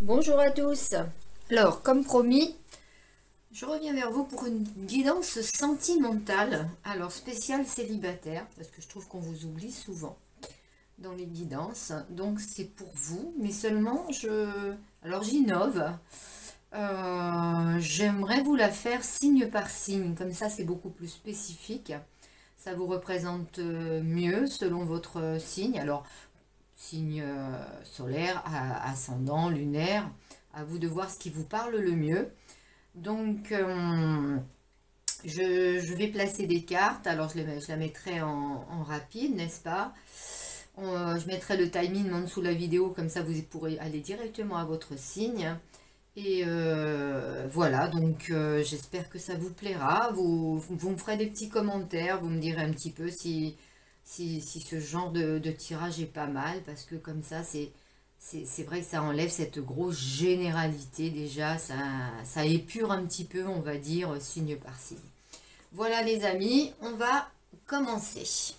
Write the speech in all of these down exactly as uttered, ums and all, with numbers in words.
Bonjour à tous. Alors, comme promis, je reviens vers vous pour une guidance sentimentale. Alors, spéciale célibataire, parce que je trouve qu'on vous oublie souvent dans les guidances. Donc, c'est pour vous, mais seulement, je... Alors, j'innove. Euh, J'aimerais vous la faire signe par signe. Comme ça, c'est beaucoup plus spécifique. Ça vous représente mieux selon votre signe. Alors, signe euh, solaire, ascendant, lunaire, à vous de voir ce qui vous parle le mieux. Donc, euh, je, je vais placer des cartes. Alors, je, les, je la mettrai en, en rapide, n'est-ce pas? On, je mettrai le timing en dessous de la vidéo, comme ça vous pourrez aller directement à votre signe. Et euh, voilà, donc euh, j'espère que ça vous plaira. Vous, vous me ferez des petits commentaires, vous me direz un petit peu si, si, si ce genre de, de tirage est pas mal, parce que comme ça, c'est c'est vrai que ça enlève cette grosse généralité déjà, ça, ça épure un petit peu, on va dire, signe par signe. Voilà les amis, on va commencer.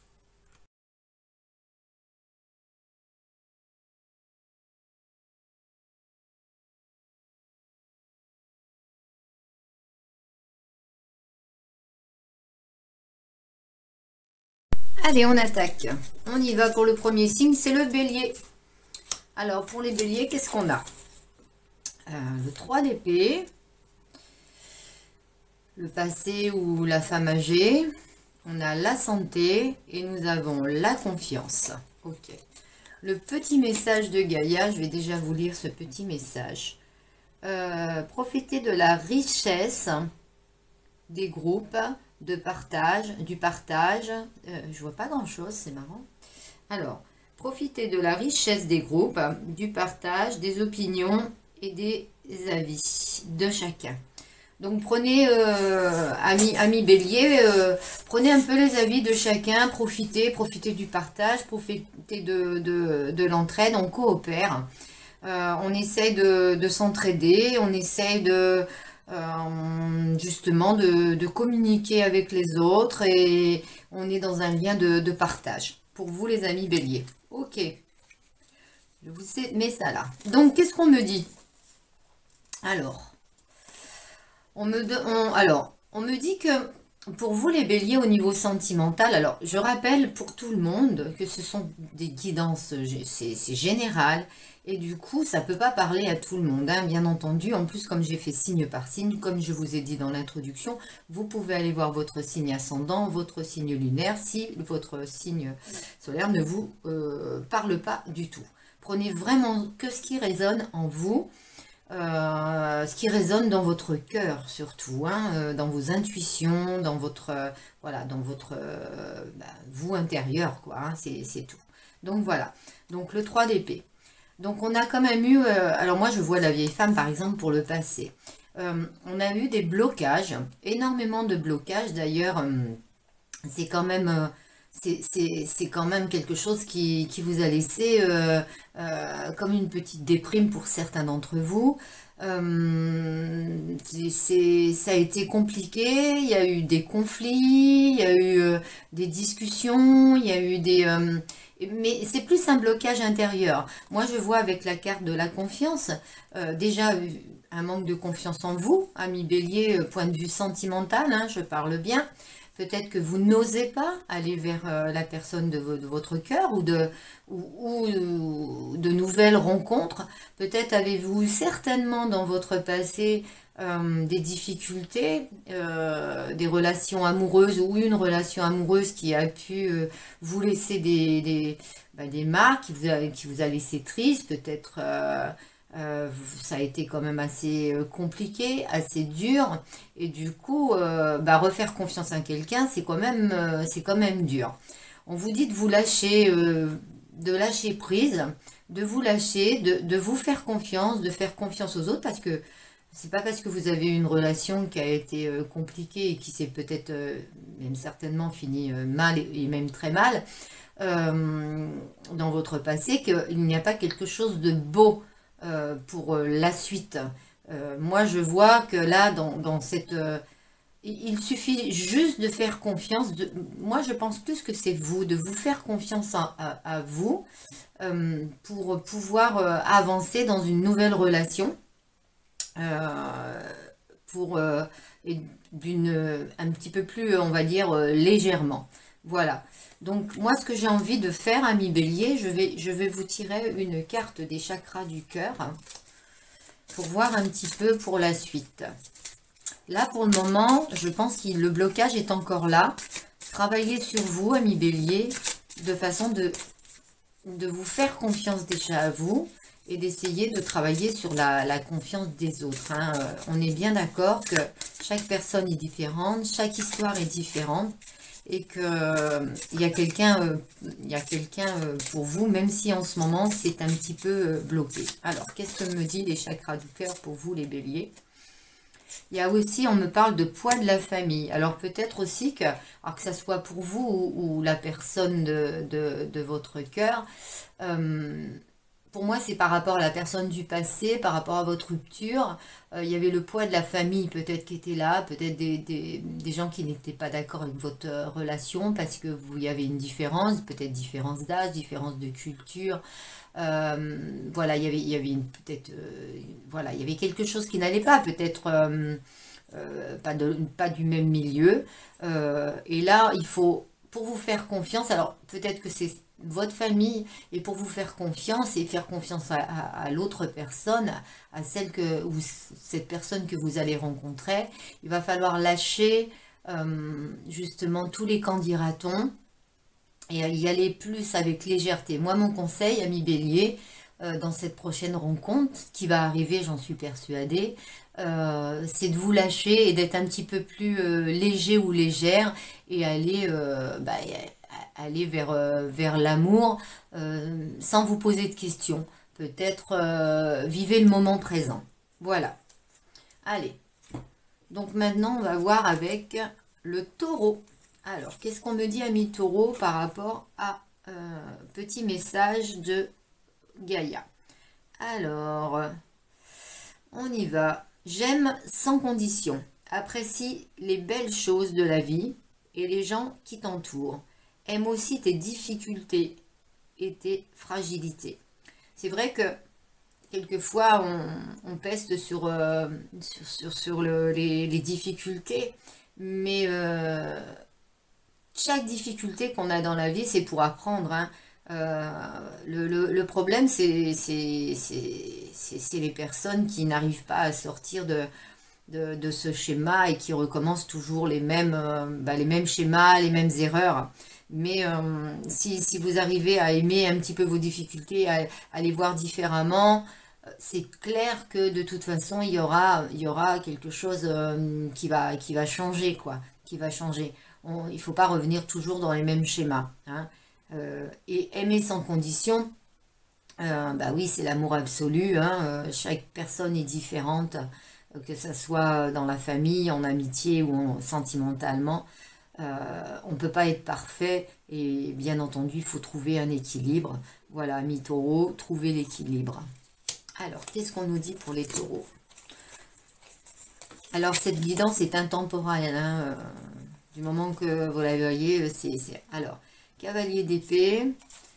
Allez, on attaque. On y va pour le premier signe, c'est le bélier. Alors, pour les béliers, qu'est-ce qu'on a? euh, Le trois d'épée, le passé ou la femme âgée, on a la santé et nous avons la confiance. Ok. Le petit message de Gaïa, je vais déjà vous lire ce petit message. Euh, profitez de la richesse des groupes, de partage, du partage. Euh, je vois pas grand-chose, c'est marrant. Alors, profitez de la richesse des groupes, du partage, des opinions et des avis de chacun. Donc prenez, euh, amis, amis bélier, euh, prenez un peu les avis de chacun, profitez, profitez du partage, profitez de, de, de l'entraide, on coopère. Euh, on essaye de, de s'entraider, on essaye de, euh, justement de, de communiquer avec les autres et on est dans un lien de, de partage. Pour vous les amis bélier. Ok, je vous mets ça là. Donc qu'est-ce qu'on me dit? Alors, on me, de, on, alors, on me dit que pour vous les béliers au niveau sentimental, alors je rappelle pour tout le monde que ce sont des guidances, c'est général. Et du coup, ça ne peut pas parler à tout le monde, hein, bien entendu. En plus, comme j'ai fait signe par signe, comme je vous ai dit dans l'introduction, vous pouvez aller voir votre signe ascendant, votre signe lunaire, si votre signe solaire ne vous euh, parle pas du tout. Prenez vraiment que ce qui résonne en vous, euh, ce qui résonne dans votre cœur surtout, hein, euh, dans vos intuitions, dans votre, euh, voilà, dans votre euh, bah, vous intérieur, quoi, hein, c'est tout. Donc voilà, donc le trois d'épée. Donc on a quand même eu, euh, alors moi je vois la vieille femme par exemple pour le passé. Euh, on a eu des blocages, énormément de blocages d'ailleurs, euh, c'est quand même, euh, c'est quand même quelque chose qui, qui vous a laissé euh, euh, comme une petite déprime pour certains d'entre vous. Euh, c'est, ça a été compliqué, il y a eu des conflits, il y a eu euh, des discussions, il y a eu des... Euh, mais c'est plus un blocage intérieur. Moi, je vois avec la carte de la confiance, euh, déjà un manque de confiance en vous, ami bélier, euh, point de vue sentimental, hein, je parle bien. Peut-être que vous n'osez pas aller vers euh, la personne de, vo de votre cœur ou de, ou, ou de nouvelles rencontres. Peut-être avez-vous certainement dans votre passé euh, des difficultés, euh, des relations amoureuses ou une relation amoureuse qui a pu euh, vous laisser des, des, bah, des marques, qui vous a, qui vous a laissé triste, peut-être... Euh, Euh, ça a été quand même assez compliqué, assez dur, et du coup, euh, bah, refaire confiance à quelqu'un, c'est quand même, euh, c'est quand même dur. On vous dit de vous lâcher, euh, de lâcher prise, de vous lâcher, de, de vous faire confiance, de faire confiance aux autres, parce que c'est pas parce que vous avez eu une relation qui a été euh, compliquée et qui s'est peut-être, euh, même certainement fini euh, mal et, et même très mal euh, dans votre passé qu'il n'y a pas quelque chose de beau euh, pour euh, la suite. Euh, moi, je vois que là, dans, dans cette, euh, il suffit juste de faire confiance. De, moi, je pense plus que c'est vous, de vous faire confiance à, à, à vous euh, pour pouvoir euh, avancer dans une nouvelle relation. Euh, pour euh, d'une un petit peu plus, on va dire, euh, légèrement. Voilà. Donc, moi, ce que j'ai envie de faire, ami Bélier, je vais, je vais vous tirer une carte des chakras du cœur pour voir un petit peu pour la suite. Là, pour le moment, je pense que le blocage est encore là. Travaillez sur vous, ami Bélier, de façon de, de vous faire confiance déjà à vous et d'essayer de travailler sur la, la confiance des autres. Hein. Euh, on est bien d'accord que chaque personne est différente, chaque histoire est différente et qu'il euh, y a quelqu'un euh, il y a quelqu'un euh, pour vous, même si en ce moment c'est un petit peu euh, bloqué. Alors, qu'est-ce que me dit les chakras du cœur pour vous, les béliers? Il y a aussi, on me parle de poids de la famille. Alors peut-être aussi que, alors que ça soit pour vous ou, ou la personne de, de, de votre cœur, euh, pour moi c'est par rapport à la personne du passé, par rapport à votre rupture. Euh, il y avait le poids de la famille peut-être qui était là, peut-être des, des, des gens qui n'étaient pas d'accord avec votre euh, relation parce que vous y avait une différence, peut-être différence d'âge, différence de culture. Euh, voilà, il y avait, il y avait une peut-être, euh, voilà, il y avait quelque chose qui n'allait pas, peut-être euh, euh, pas de, pas du même milieu. Euh, et là, il faut, pour vous faire confiance, alors peut-être que c'est votre famille, et pour vous faire confiance et faire confiance à, à, à l'autre personne, à celle que ou cette personne que vous allez rencontrer, il va falloir lâcher euh, justement tous les qu'en dira-t-on et y aller plus avec légèreté. Moi, mon conseil, ami Bélier, euh, dans cette prochaine rencontre, qui va arriver, j'en suis persuadée, euh, c'est de vous lâcher et d'être un petit peu plus euh, léger ou légère et aller, euh, bah, aller vers, euh, vers l'amour euh, sans vous poser de questions. Peut-être euh, vivez le moment présent. Voilà. Allez. Donc maintenant, on va voir avec le taureau. Alors, qu'est-ce qu'on me dit, ami taureau, par rapport à euh, petit message de Gaïa? Alors, on y va. J'aime sans condition. Apprécie les belles choses de la vie et les gens qui t'entourent. Aime aussi tes difficultés et tes fragilités. C'est vrai que quelquefois, on, on peste sur, euh, sur, sur, sur le, les, les difficultés, mais... Euh, chaque difficulté qu'on a dans la vie, c'est pour apprendre. Hein. Euh, le, le, le problème, c'est les personnes qui n'arrivent pas à sortir de, de, de ce schéma et qui recommencent toujours les mêmes, euh, bah, les mêmes schémas, les mêmes erreurs. Mais euh, si, si vous arrivez à aimer un petit peu vos difficultés, à, à les voir différemment, c'est clair que de toute façon, il y aura, il y aura quelque chose euh, qui va, qui va changer, quoi, qui va changer. On, il ne faut pas revenir toujours dans les mêmes schémas. Hein. Euh, et aimer sans condition, euh, bah oui, c'est l'amour absolu. Hein. Euh, chaque personne est différente, euh, que ce soit dans la famille, en amitié ou en, sentimentalement. Euh, on ne peut pas être parfait et bien entendu, il faut trouver un équilibre. Voilà, ami taureau, trouver l'équilibre. Alors, qu'est-ce qu'on nous dit pour les taureaux? Alors, cette guidance est intemporelle. Hein, euh, du moment que vous la voyez, c'est... Alors, cavalier d'épée,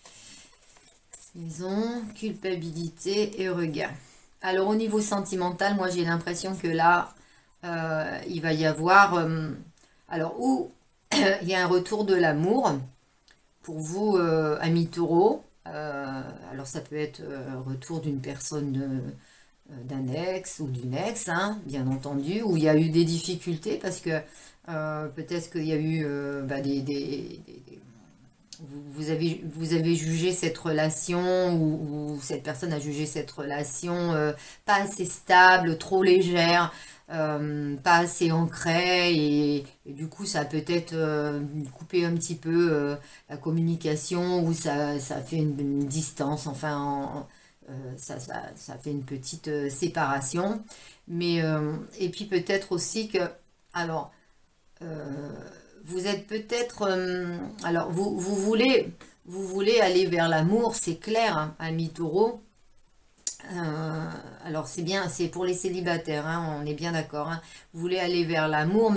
maison, culpabilité et regain. Alors, au niveau sentimental, moi, j'ai l'impression que là, euh, il va y avoir... Euh, alors, où il y a un retour de l'amour pour vous, euh, amis taureaux. Euh, alors, ça peut être euh, retour d'une personne... Euh, d'un ex ou d'une ex, hein, bien entendu, où il y a eu des difficultés parce que euh, peut-être qu'il y a eu euh, bah, des, des, des, des vous, vous, avez, vous avez jugé cette relation ou, ou cette personne a jugé cette relation euh, pas assez stable, trop légère, euh, pas assez ancrée et, et du coup ça a peut-être euh, coupé un petit peu euh, la communication ou ça, ça fait une, une distance, enfin en, Euh, ça, ça, ça fait une petite euh, séparation. Mais, euh, et puis peut-être aussi que, alors, euh, vous êtes peut-être, euh, alors, vous, vous, voulez, vous voulez aller vers l'amour, c'est clair, hein, ami taureau. Euh, alors, c'est bien, c'est pour les célibataires, hein, on est bien d'accord. Hein. Vous voulez aller vers l'amour, mais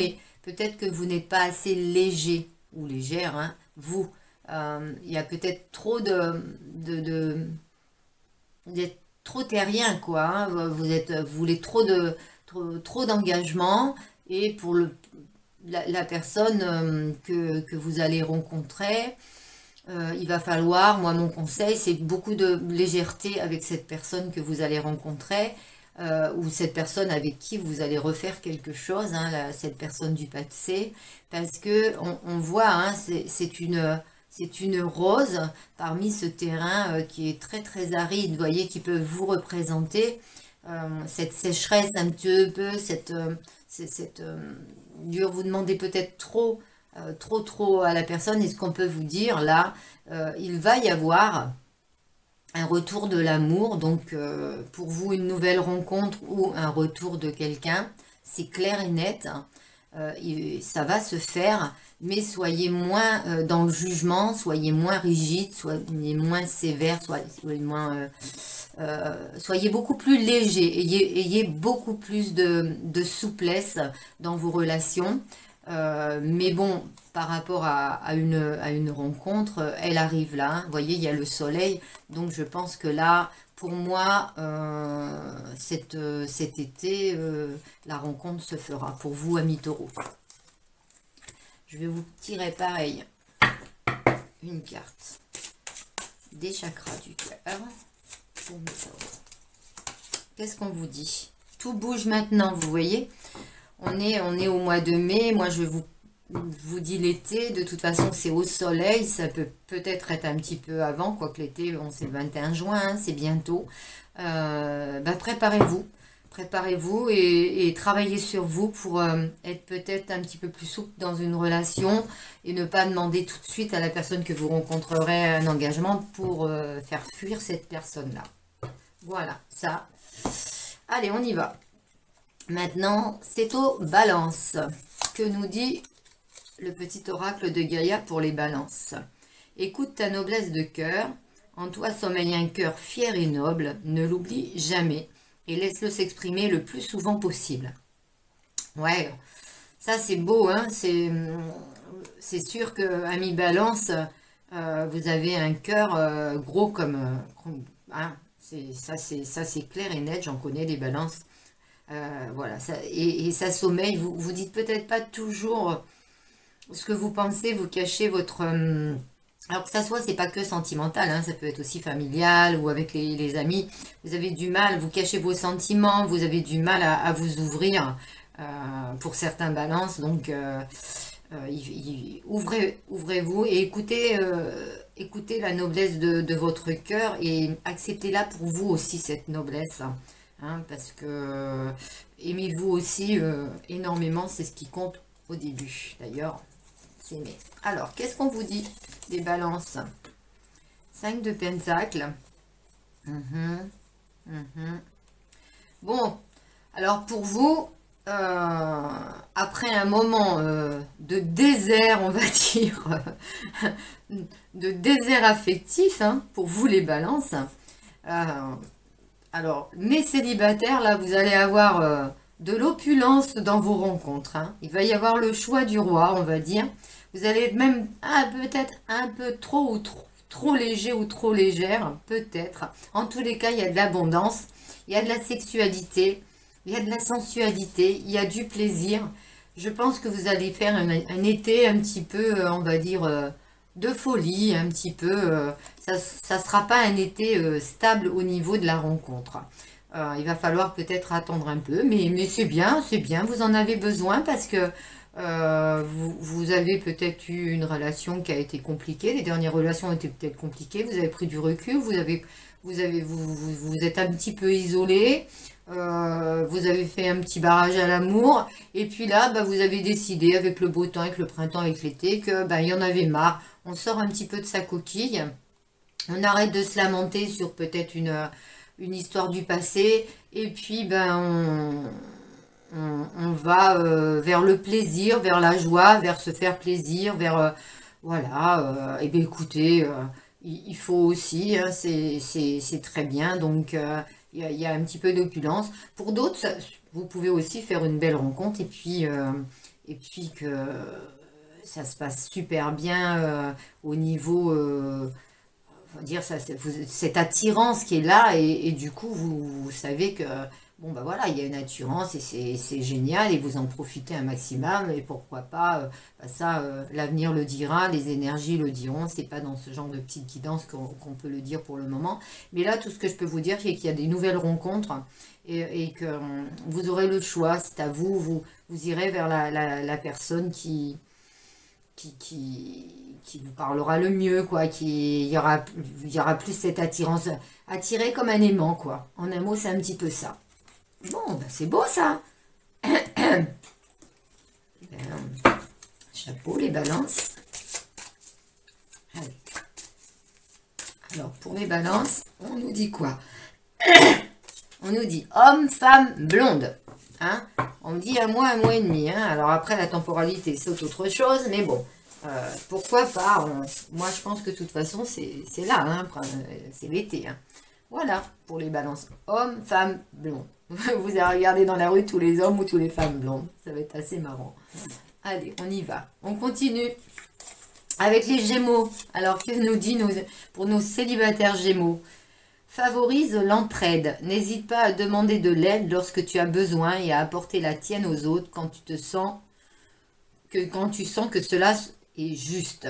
peut-être que vous n'êtes pas assez léger ou légère, hein, vous. Euh, il y a peut-être trop de... de, de vous êtes trop terrien, quoi. Hein, vous, êtes, vous voulez trop de trop, trop d'engagement et pour le, la, la personne euh, que, que vous allez rencontrer, Euh, il va falloir, moi mon conseil, c'est beaucoup de légèreté avec cette personne que vous allez rencontrer euh, ou cette personne avec qui vous allez refaire quelque chose, hein, la- cette personne du passé, parce que on, on voit, hein, c'est c'est une, c'est une rose parmi ce terrain euh, qui est très très aride, vous voyez, qui peut vous représenter euh, cette sécheresse un petit peu, cette, euh, c'est- cette, euh, dure, vous demandez peut-être trop euh, trop trop à la personne. Et ce qu'on peut vous dire là, euh, il va y avoir un retour de l'amour, donc euh, pour vous une nouvelle rencontre ou un retour de quelqu'un, c'est clair et net, hein. Euh, il- ça va se faire, mais soyez moins euh, dans le jugement, soyez moins rigide, soyez moins sévère, soyez, soyez moins, euh, euh, soyez beaucoup plus léger, ayez, ayez beaucoup plus de, de souplesse dans vos relations. Euh, mais bon, par rapport à, à une, à une rencontre, elle arrive là, hein. Vous voyez, il y a le soleil, donc je pense que là, pour moi, euh, cet, euh, cet été, euh, la rencontre se fera pour vous, amis taureaux. Je vais vous tirer pareil une carte des chakras du cœur pour mes taureaux. Qu'est-ce qu'on vous dit? Tout bouge maintenant, vous voyez. On est, on est au mois de mai. Moi, je vous, vous dis l'été. De toute façon, c'est au soleil. Ça peut peut-être être un petit peu avant. Quoique l'été, bon, c'est le vingt et un juin. Hein, c'est bientôt. Euh, ben, préparez-vous. Préparez-vous et, et travaillez sur vous pour euh, être peut-être un petit peu plus souple dans une relation et ne pas demander tout de suite à la personne que vous rencontrerez un engagement pour euh, faire fuir cette personne-là. Voilà, ça. Allez, on y va. Maintenant, c'est aux balances. Que nous dit le petit oracle de Gaïa pour les balances? Écoute ta noblesse de cœur. En toi sommeille un cœur fier et noble. Ne l'oublie jamais et laisse-le s'exprimer le plus souvent possible. Ouais, ça c'est beau, hein. C'est c'est sûr que, ami balance, euh, vous avez un cœur euh, gros comme... euh, hein, c'est, ça c'est ça c'est clair et net, j'en connais des balances. Euh, voilà, ça, et, et ça sommeille, vous vous dites peut-être pas toujours ce que vous pensez, vous cachez votre... euh, alors que ça soit, c'est pas que sentimental, hein, ça peut être aussi familial ou avec les, les amis. Vous avez du mal, vous cachez vos sentiments, vous avez du mal à, à vous ouvrir euh, pour certains balances. Donc, euh, euh, il- il- ouvrez, ouvrez-vous et écoutez, euh, écoutez la noblesse de, de votre cœur et acceptez-la pour vous aussi, cette noblesse. Hein, parce que euh, aimez-vous aussi euh, énormément, c'est ce qui compte au début. D'ailleurs, c'est aimé. Alors, qu'est-ce qu'on vous dit des balances? Cinq de pentacles. Mhm, mhm. Bon, alors pour vous, euh, après un moment euh, de désert, on va dire, de désert affectif, hein, pour vous les balances, euh, alors, mes célibataires, là, vous allez avoir euh, de l'opulence dans vos rencontres, hein. Il va y avoir le choix du roi, on va dire. Vous allez être même ah, peut-être un peu trop ou trop, trop léger ou trop légère, peut-être. En tous les cas, il y a de l'abondance, il y a de la sexualité, il y a de la sensualité, il y a du plaisir. Je pense que vous allez faire un, un été un petit peu, euh, on va dire, euh, de folie, un petit peu. euh, ça ne sera pas un été euh, stable au niveau de la rencontre. Euh, il va falloir peut-être attendre un peu, mais, mais c'est bien, c'est bien, vous en avez besoin parce que euh, vous, vous avez peut-être eu une relation qui a été compliquée, les dernières relations étaient peut-être compliquées, vous avez pris du recul, vous avez, vous avez, vous, vous, vous êtes un petit peu isolé, euh, vous avez fait un petit barrage à l'amour, et puis là, bah, vous avez décidé avec le beau temps, avec le printemps, avec l'été, que bah, il y en avait marre, on sort un petit peu de sa coquille, on arrête de se lamenter sur peut-être une, une histoire du passé, et puis ben on, on, on va euh, vers le plaisir, vers la joie, vers se faire plaisir, vers euh, voilà, euh, et bien écoutez, euh, il, il faut aussi, hein, c'est c'est- c'est très bien, donc euh, il y, a, il y a un petit peu d'opulence. Pour d'autres, ça- vous pouvez aussi faire une belle rencontre et puis, euh, et puis que ça se passe super bien euh, au niveau, euh, faut dire ça, vous, cette attirance qui est là, et, et du coup vous, vous savez que bon bah voilà, il y a une attirance et c'est génial et vous en profitez un maximum et pourquoi pas, euh, bah ça euh, l'avenir le dira, les énergies le diront, c'est pas dans ce genre de petite guidance qu'on qu'on peut le dire pour le moment, mais là tout ce que je peux vous dire c'est qu'il y a des nouvelles rencontres et, et que euh, vous aurez le choix, c'est à vous, vous, vous irez vers la, la, la personne qui, qui, qui, qui vous parlera le mieux, quoi, qui il y aura, il y aura plus cette attirance, attiré comme un aimant, quoi, en un mot c'est un petit peu ça. Bon, ben c'est beau ça. Ben, chapeau, les balances. Allez. Alors, pour les balances, on nous dit quoi? On nous dit homme, femme, blonde. Hein, on me dit un mois, un mois et demi. Hein. Alors après, la temporalité, c'est autre chose. Mais bon, euh, pourquoi pas on, moi, je pense que de toute façon, c'est là. Hein, c'est l'été. Hein. Voilà, pour les balances. Homme, femme, blonde. Vous allez regarder dans la rue tous les hommes ou tous les femmes blondes. Ça va être assez marrant. Allez, on y va. On continue avec les Gémeaux. Alors, que nous dit nos, pour nos célibataires Gémeaux? Favorise l'entraide. N'hésite pas à demander de l'aide lorsque tu as besoin et à apporter la tienne aux autres quand tu te sens que, quand tu sens que cela est juste.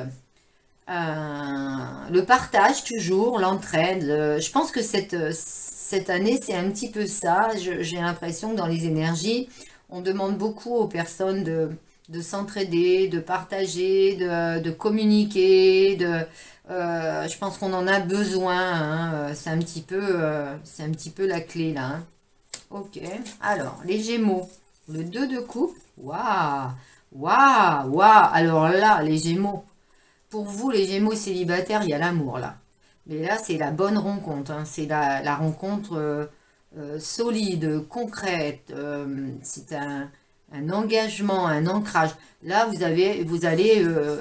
Euh, le partage toujours, l'entraide. Euh, je pense que cette, cette année, c'est un petit peu ça. J'ai l'impression que dans les énergies, on demande beaucoup aux personnes de, de s'entraider, de partager, de, de communiquer. De, euh, je pense qu'on en a besoin. Hein. C'est un petit peu, euh, c'est un petit peu la clé là. Hein. Ok. Alors, les Gémeaux. Le deux de coupe. Waouh, waouh, waouh. Alors là, les Gémeaux. Pour vous, les Gémeaux célibataires, il y a l'amour là. Mais là, c'est la bonne rencontre. Hein. C'est la, la rencontre euh, euh, solide, concrète. Euh, c'est un, un engagement, un ancrage. Là, vous avez, vous allez, euh,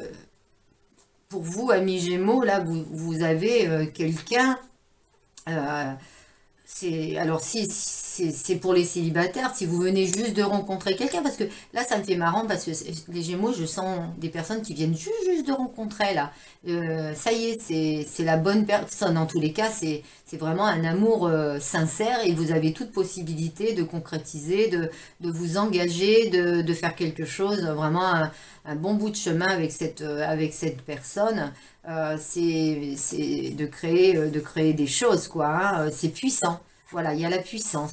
pour vous, amis Gémeaux, là, vous, vous avez euh, quelqu'un. Euh, c'est alors si c'est pour les célibataires, si vous venez juste de rencontrer quelqu'un, parce que là ça me fait marrant parce que les Gémeaux, je sens des personnes qui viennent juste, juste de rencontrer là. Euh, ça y est, c'est la bonne personne. En tous les cas, c'est vraiment un amour euh, sincère et vous avez toute possibilité de concrétiser, de, de vous engager, de, de faire quelque chose, vraiment un, un bon bout de chemin avec cette, avec cette personne. Euh, c'est de créer, de créer des choses, quoi. Hein. C'est puissant. Voilà, il y a la puissance.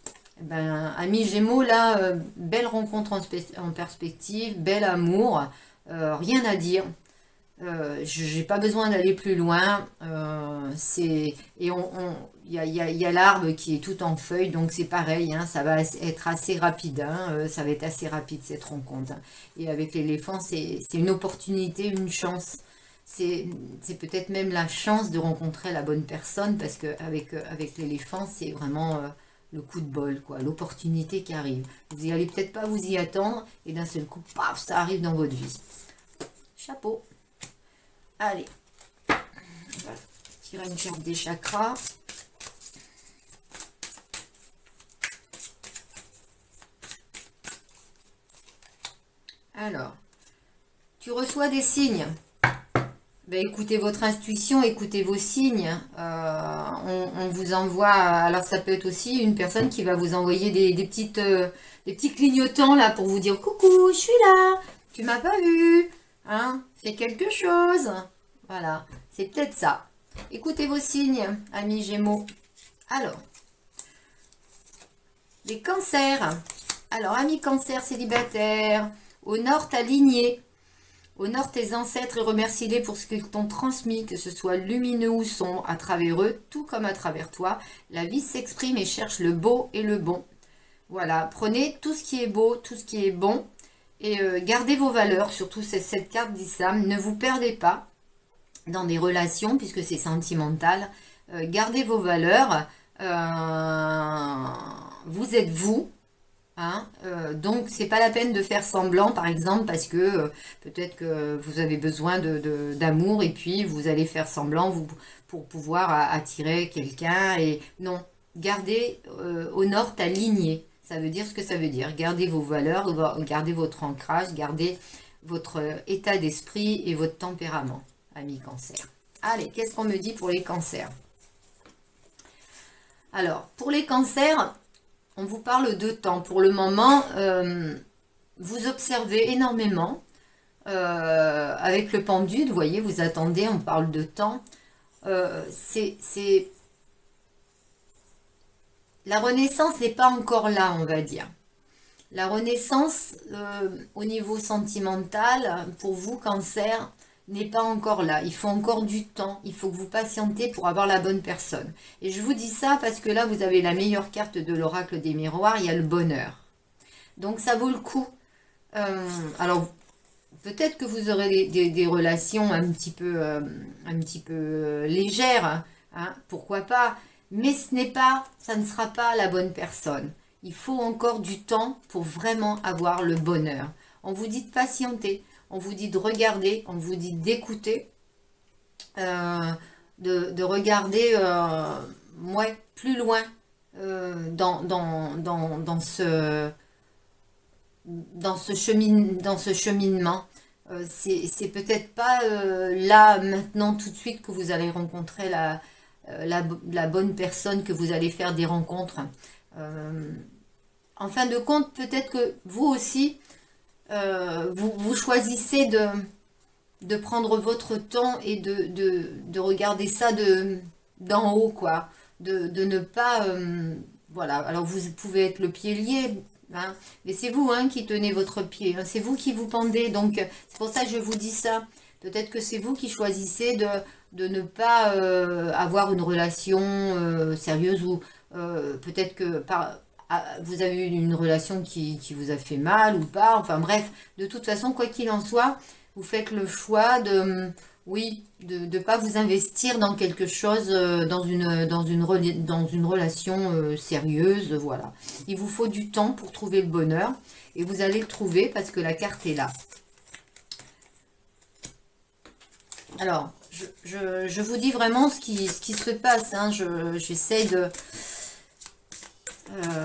Ben, amis Gémeaux, là, euh, belle rencontre en, en perspective, bel amour, euh, rien à dire. Euh, j'ai pas besoin d'aller plus loin. Euh, c'est et on, on il y a, y a, y a l'arbre qui est tout en feuilles, donc c'est pareil. Hein, ça va être assez rapide. Hein, euh, ça va être assez rapide cette rencontre. Hein. Et avec l'éléphant, c'est une opportunité, une chance. C'est peut-être même la chance de rencontrer la bonne personne parce qu'avec avec l'éléphant, c'est vraiment euh, le coup de bol, quoi, l'opportunité qui arrive. Vous n'y allez peut-être pas vous y attendre et d'un seul coup, paf, ça arrive dans votre vie. Chapeau. Allez, on va tirer une carte des chakras. Alors, tu reçois des signes. Ben, écoutez votre intuition, écoutez vos signes. Euh, on, on vous envoie, alors ça peut être aussi une personne qui va vous envoyer des, des, petites, euh, des petits clignotants là pour vous dire coucou, je suis là, tu m'as pas vu, hein, fais quelque chose. Voilà, c'est peut-être ça. Écoutez vos signes, amis Gémeaux. Alors, les cancers. Alors, amis cancers célibataires, honore ta lignée. Honore tes ancêtres et remercie-les pour ce qu'ils t'ont transmis, que ce soit lumineux ou sombre, à travers eux, tout comme à travers toi. La vie s'exprime et cherche le beau et le bon. Voilà, prenez tout ce qui est beau, tout ce qui est bon, et euh, gardez vos valeurs, surtout cette carte d'Issam. Ne vous perdez pas dans des relations, puisque c'est sentimental. Euh, gardez vos valeurs. Euh, vous êtes vous. Hein, euh, donc c'est pas la peine de faire semblant par exemple parce que euh, peut-être que vous avez besoin de, d'amour et puis vous allez faire semblant vous, pour pouvoir attirer quelqu'un et non, gardez, euh, honore ta lignée, Ça veut dire ce que ça veut dire. Gardez vos valeurs, gardez votre ancrage, gardez votre état d'esprit et votre tempérament, amis Cancer. Allez, qu'est-ce qu'on me dit pour les cancers? Alors, pour les cancers, on vous parle de temps. Pour le moment, euh, vous observez énormément. Euh, avec le pendule, vous voyez, vous attendez, on parle de temps. Euh, c'est... La renaissance n'est pas encore là, on va dire. La renaissance, euh, au niveau sentimental, pour vous, Cancer, n'est pas encore là. Il faut encore du temps. Il faut que vous patientez pour avoir la bonne personne. Et je vous dis ça parce que là, vous avez la meilleure carte de l'oracle des miroirs. Il y a le bonheur. Donc, ça vaut le coup. Euh, alors, peut-être que vous aurez des, des, des relations un petit peu, euh, un petit peu euh, légères. Hein, pourquoi pas? Mais ce n'est pas, ça ne sera pas la bonne personne. Il faut encore du temps pour vraiment avoir le bonheur. On vous dit de patienter, on vous dit de regarder, on vous dit d'écouter, euh, de, de regarder euh, ouais, plus loin euh, dans, dans, dans, dans, ce, dans, ce chemin, dans ce cheminement. Euh, c'est peut-être pas euh, là, maintenant, tout de suite que vous allez rencontrer la... La, la bonne personne, que vous allez faire des rencontres. Euh, en fin de compte, peut-être que vous aussi, euh, vous, vous choisissez de, de prendre votre temps et de, de, de regarder ça de d'en haut, quoi. De, de ne pas... Euh, voilà, alors vous pouvez être le pied lié, hein, mais c'est vous hein, qui tenez votre pied, hein, c'est vous qui vous pendez, donc c'est pour ça que je vous dis ça. Peut-être que c'est vous qui choisissez de, de ne pas euh, avoir une relation euh, sérieuse ou euh, peut-être que par, ah, vous avez eu une relation qui, qui vous a fait mal ou pas. Enfin bref, de toute façon, quoi qu'il en soit, vous faites le choix de, oui, de ne pas vous investir dans quelque chose, euh, dans, une, dans, une, dans une relation euh, sérieuse. Voilà. Il vous faut du temps pour trouver le bonheur et vous allez le trouver parce que la carte est là. Alors, je, je, je vous dis vraiment ce qui, ce qui se passe. Hein. J'essaie de... Euh,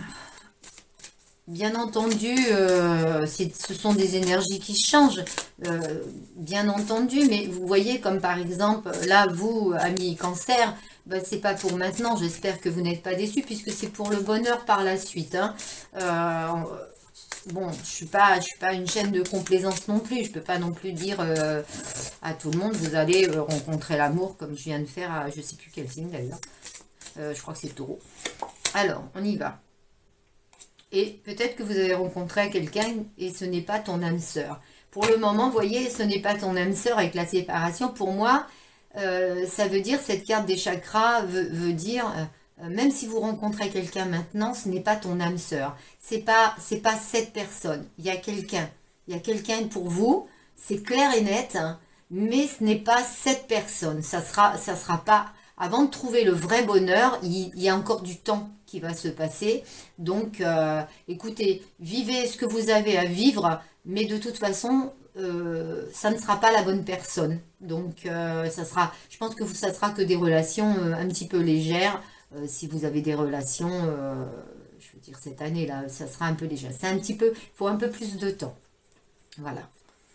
bien entendu, euh, ce sont des énergies qui changent. Euh, bien entendu, mais vous voyez comme par exemple, là, vous, amis Cancer, ben, c'est pas pour maintenant. J'espère que vous n'êtes pas déçus puisque c'est pour le bonheur par la suite. Hein. Euh, Bon, je suis pas, je suis pas une chaîne de complaisance non plus. Je peux pas non plus dire euh, à tout le monde, vous allez euh, rencontrer l'amour comme je viens de faire à je sais plus quel signe d'ailleurs. Euh, je crois que c'est Taureau. Alors, on y va. Et peut-être que vous avez rencontré quelqu'un et ce n'est pas ton âme sœur. Pour le moment, vous voyez, ce n'est pas ton âme sœur avec la séparation. Pour moi, euh, ça veut dire, cette carte des chakras veut, veut dire... Euh, même si vous rencontrez quelqu'un maintenant, ce n'est pas ton âme sœur. C'est pas, c'est pas cette personne. Il y a quelqu'un. Il y a quelqu'un pour vous. C'est clair et net. Hein, mais ce n'est pas cette personne. Ça sera, ça sera pas... Avant de trouver le vrai bonheur, il, il y a encore du temps qui va se passer. Donc, euh, écoutez, vivez ce que vous avez à vivre. Mais de toute façon, euh, ça ne sera pas la bonne personne. Donc, euh, ça sera... Je pense que ça sera que des relations euh, un petit peu légères. Euh, si vous avez des relations, euh, je veux dire cette année-là, ça sera un peu léger. C'est un petit peu, il faut un peu plus de temps. Voilà.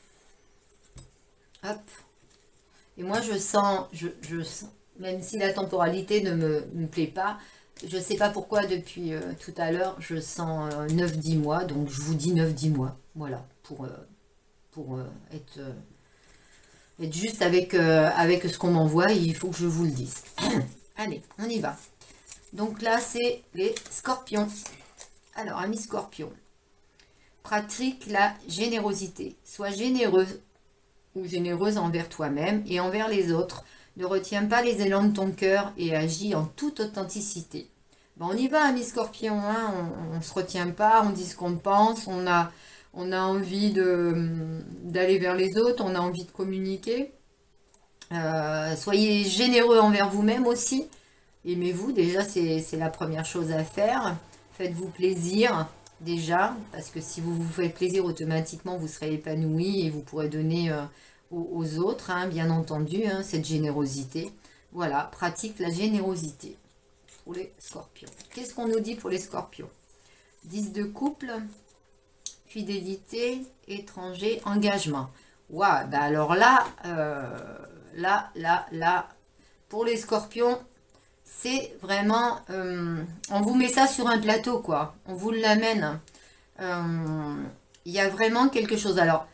Hop. Et moi, je sens, je, je sens, même si la temporalité ne me, me plaît pas, je ne sais pas pourquoi depuis euh, tout à l'heure, je sens euh, neuf dix mois. Donc, je vous dis neuf dix mois. Voilà, pour, euh, pour euh, être, euh, être juste avec, euh, avec ce qu'on m'envoie. Il faut que je vous le dise. Allez, on y va. Donc là, c'est les scorpions. Alors, amis scorpions, pratique la générosité. Sois généreux ou généreuse envers toi-même et envers les autres. Ne retiens pas les élans de ton cœur et agis en toute authenticité. Bon, on y va, amis scorpions. Hein, on ne se retient pas, on dit ce qu'on pense. On a, on a envie d'aller vers les autres, on a envie de communiquer. Euh, soyez généreux envers vous-même aussi. Aimez-vous, déjà, c'est la première chose à faire. Faites-vous plaisir, déjà, parce que si vous vous faites plaisir, automatiquement, vous serez épanoui et vous pourrez donner euh, aux, aux autres, hein, bien entendu, hein, cette générosité. Voilà, pratique la générosité pour les scorpions. Qu'est-ce qu'on nous dit pour les scorpions? dix de couple, fidélité, étranger, engagement. Waouh, bah alors là, euh, là, là, là, pour les scorpions, c'est vraiment, euh, on vous met ça sur un plateau, quoi. On vous l'amène. Euh, Il y a vraiment quelque chose. Alors,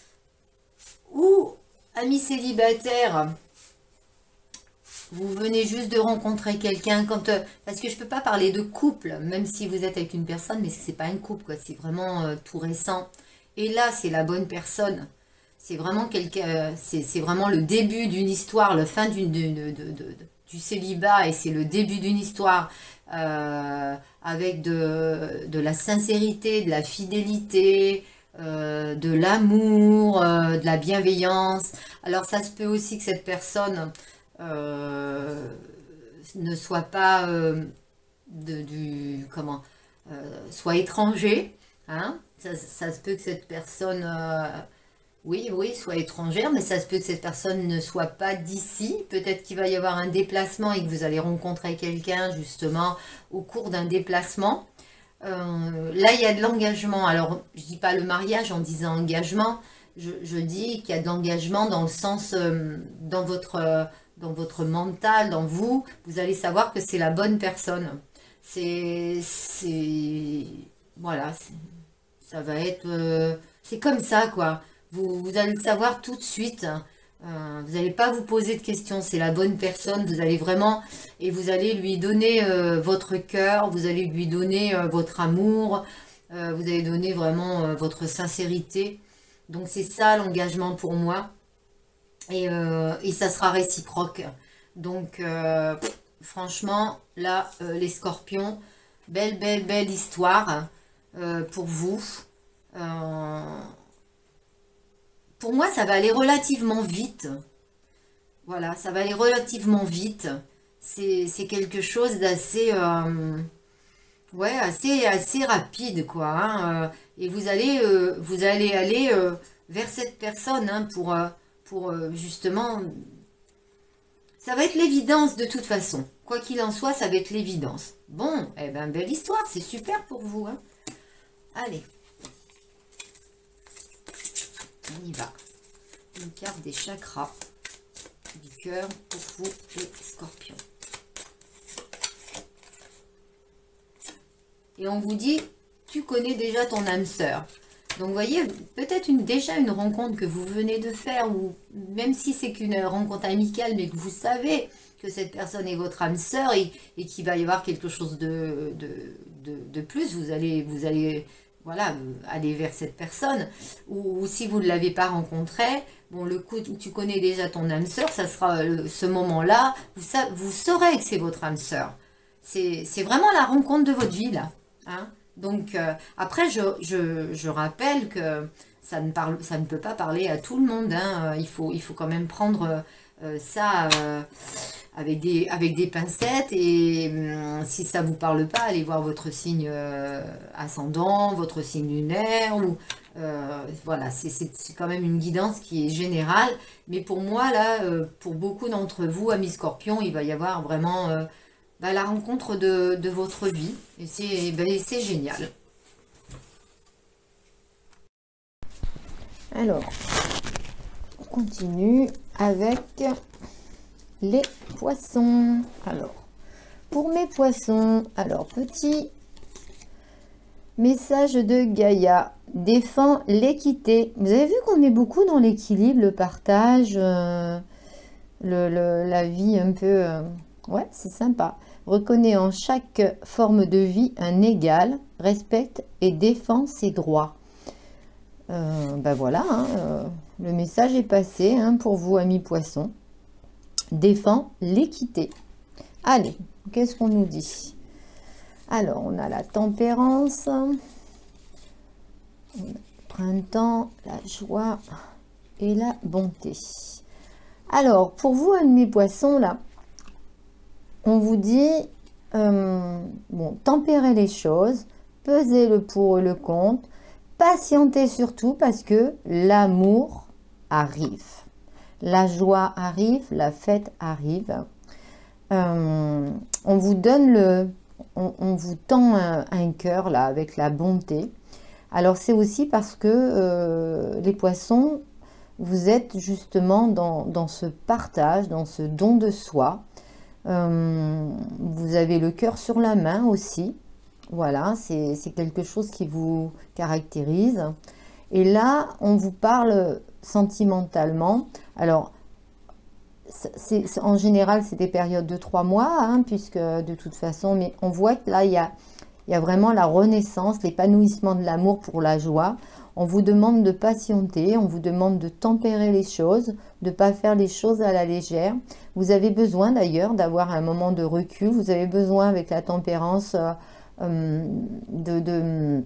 ou amis célibataires, vous venez juste de rencontrer quelqu'un quand euh, parce que je peux pas parler de couple, même si vous êtes avec une personne, mais c'est pas un couple, quoi. C'est vraiment euh, tout récent. Et là, c'est la bonne personne. C'est vraiment quelqu'un. euh, c'est c'est vraiment le début d'une histoire, le fin d'une de, de- de- de- du célibat, et c'est le début d'une histoire euh, avec de, de la sincérité, de la fidélité, euh, de l'amour, euh, de la bienveillance. Alors ça se peut aussi que cette personne euh, ne soit pas euh, de, du comment euh, soit étranger, hein. Ça, ça se peut que cette personne euh, oui, oui, soit étrangère, mais ça se peut que cette personne ne soit pas d'ici. Peut-être qu'il va y avoir un déplacement et que vous allez rencontrer quelqu'un justement au cours d'un déplacement. Euh, là, il y a de l'engagement. Alors, je dis pas le mariage en disant engagement. Je, je dis qu'il y a de l'engagement dans le sens, euh, dans votre, euh, dans votre mental, dans vous. Vous allez savoir que c'est la bonne personne. C'est, c'est, voilà, c'est- ça va être, euh, c'est comme ça, quoi. Vous, vous allez le savoir tout de suite. Euh, vous n'allez pas vous poser de questions. C'est la bonne personne. Vous allez vraiment, et vous allez lui donner euh, votre cœur. Vous allez lui donner euh, votre amour. Euh, vous allez donner vraiment euh, votre sincérité. Donc c'est ça l'engagement pour moi. Et, euh, et ça sera réciproque. Donc euh, franchement, là, euh, les scorpions, belle, belle, belle histoire euh, pour vous. Euh, pour moi, ça va aller relativement vite. Voilà, ça va aller relativement vite. C'est c'est quelque chose d'assez euh, ouais, assez, assez rapide, quoi, hein. Euh, et vous allez, euh, vous allez aller euh, vers cette personne, hein, pour, euh, pour euh, justement. Ça va être l'évidence de toute façon. Quoi qu'il en soit, ça va être l'évidence. Bon, eh ben, belle histoire, c'est super pour vous, hein. Allez, on y va. Une carte des chakras du cœur pour vous, les scorpions. Et on vous dit, tu connais déjà ton âme sœur. Donc, vous voyez, peut-être une, déjà une rencontre que vous venez de faire, ou même si c'est qu'une rencontre amicale, mais que vous savez que cette personne est votre âme sœur, et, et qu'il va y avoir quelque chose de, de, de, de plus, vous allez, vous allez voilà, aller vers cette personne. Ou, ou si vous ne l'avez pas rencontrée, bon, le coup, tu connais déjà ton âme sœur, ça sera le- ce moment-là, vous, sa- vous saurez que c'est votre âme sœur. C'est c'est vraiment la rencontre de votre vie, là, hein. Donc, euh, après, je, je- je rappelle que ça ne, parle, ça ne peut pas parler à tout le monde, hein. Euh, Il faut, il faut quand même prendre euh, ça euh, avec des, avec des pincettes. Et hum, si ça ne vous parle pas, allez voir votre signe euh, ascendant, votre signe lunaire. Ou, euh, voilà, c'est c'est- c'est quand même une guidance qui est générale. Mais pour moi, là, euh, pour beaucoup d'entre vous, amis scorpions, il va y avoir vraiment euh, bah, la rencontre de, de votre vie. Et c'est ben, c'est génial. Alors, on continue avec les poissons. Alors, pour mes poissons, alors, petit message de Gaïa. Défends l'équité. Vous avez vu qu'on est beaucoup dans l'équilibre, le partage, euh, le, le- la vie un peu... euh, ouais, c'est sympa. Reconnais en chaque forme de vie un égal, respecte et défend ses droits. Euh, ben voilà, hein, euh, le message est passé, hein, pour vous, amis poissons. Défends l'équité. Allez, qu'est-ce qu'on nous dit? Alors, on a la tempérance, on a le printemps, la joie et la bonté. Alors, pour vous, amis poissons, là, on vous dit, euh, bon, tempérer les choses, peser le pour et le contre, patienter surtout parce que l'amour arrive. La joie arrive, la fête arrive. Euh, on vous donne le, on, on vous tend un, un cœur là avec la bonté. Alors c'est aussi parce que euh, les poissons, vous êtes justement dans, dans ce partage, dans ce don de soi. Euh, vous avez le cœur sur la main aussi. Voilà, c'est quelque chose qui vous caractérise. Et là, on vous parle sentimentalement. Alors, c'est, en général, c'est des périodes de trois mois, hein, puisque de toute façon, mais on voit que là, il y a, il y a vraiment la renaissance, l'épanouissement de l'amour pour la joie. On vous demande de patienter, on vous demande de tempérer les choses, de ne pas faire les choses à la légère. Vous avez besoin d'ailleurs d'avoir un moment de recul, vous avez besoin avec la tempérance euh, de, de,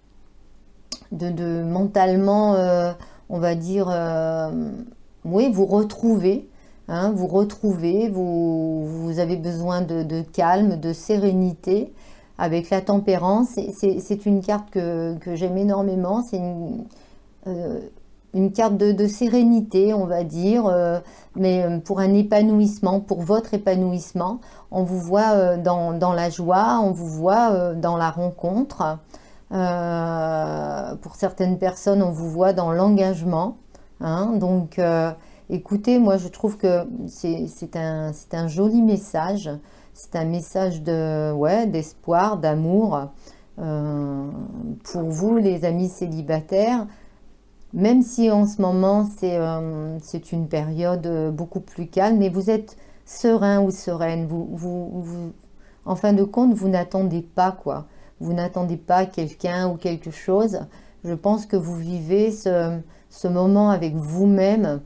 de, de mentalement, euh, on va dire, euh, oui, vous retrouver. Hein, vous retrouvez, vous, vous avez besoin de, de calme, de sérénité avec la tempérance. C'est une carte que, que j'aime énormément, c'est une, euh, une carte de, de sérénité, on va dire, euh, mais pour un épanouissement, pour votre épanouissement. On vous voit euh, dans, dans la joie, on vous voit euh, dans la rencontre. Euh, pour certaines personnes, on vous voit dans l'engagement. Hein, donc... Euh, écoutez, moi je trouve que c'est un, un joli message, c'est un message de, ouais, d'espoir, d'amour euh, pour vous les amis célibataires, même si en ce moment c'est euh, c'est une période beaucoup plus calme, mais vous êtes serein ou sereine, vous, vous, vous, en fin de compte vous n'attendez pas quoi, vous n'attendez pas quelqu'un ou quelque chose, je pense que vous vivez ce, ce moment avec vous-même.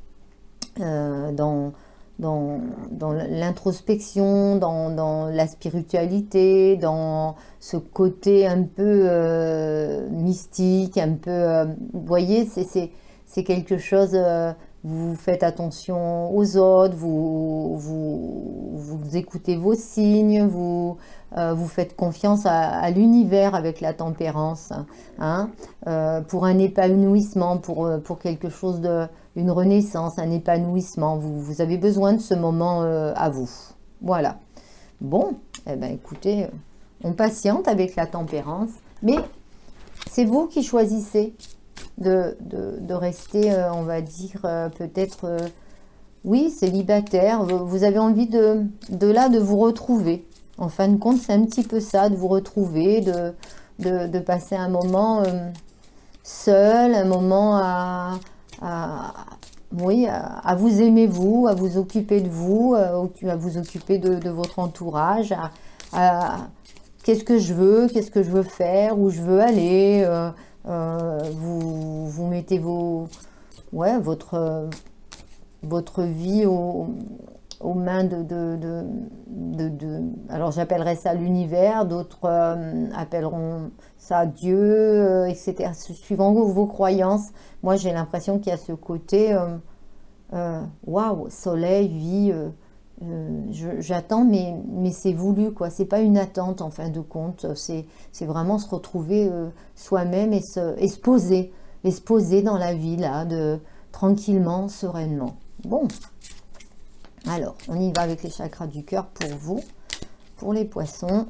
Euh, dans, dans, dans l'introspection, dans, dans la spiritualité, dans ce côté un peu euh, mystique, un peu, euh, vous voyez, c'est quelque chose, euh, vous faites attention aux autres, vous, vous, vous écoutez vos signes, vous, euh, vous faites confiance à, à l'univers avec la tempérance, hein, euh, pour un épanouissement, pour, pour quelque chose de... une renaissance, un épanouissement. Vous, vous avez besoin de ce moment euh, à vous. Voilà. Bon, eh ben, écoutez, on patiente avec la tempérance, mais c'est vous qui choisissez de, de, de rester, euh, on va dire, euh, peut-être, euh, oui, célibataire. Vous, vous avez envie de, de là, de vous retrouver. En fin de compte, c'est un petit peu ça, de vous retrouver, de, de, de passer un moment euh, seul, un moment à... À, oui, à, à vous aimer vous, à vous occuper de vous, à vous occuper de, de votre entourage, à, à qu'est-ce que je veux, qu'est-ce que je veux faire, où je veux aller, euh, euh, vous, vous mettez vos, ouais, votre, votre vie au, aux mains de, de, de, de, de alors j'appellerais ça l'univers, d'autres euh, appelleront ça Dieu, euh, et cetera. Suivant vos, vos croyances, moi j'ai l'impression qu'il y a ce côté, euh, euh, waouh, soleil, vie, euh, euh, j'attends, mais, mais c'est voulu, quoi. C'est pas une attente en fin de compte, c'est vraiment se retrouver euh, soi-même et se, et se poser, et se poser dans la vie, là, de, tranquillement, sereinement. Bon. Alors, on y va avec les chakras du cœur pour vous, pour les poissons.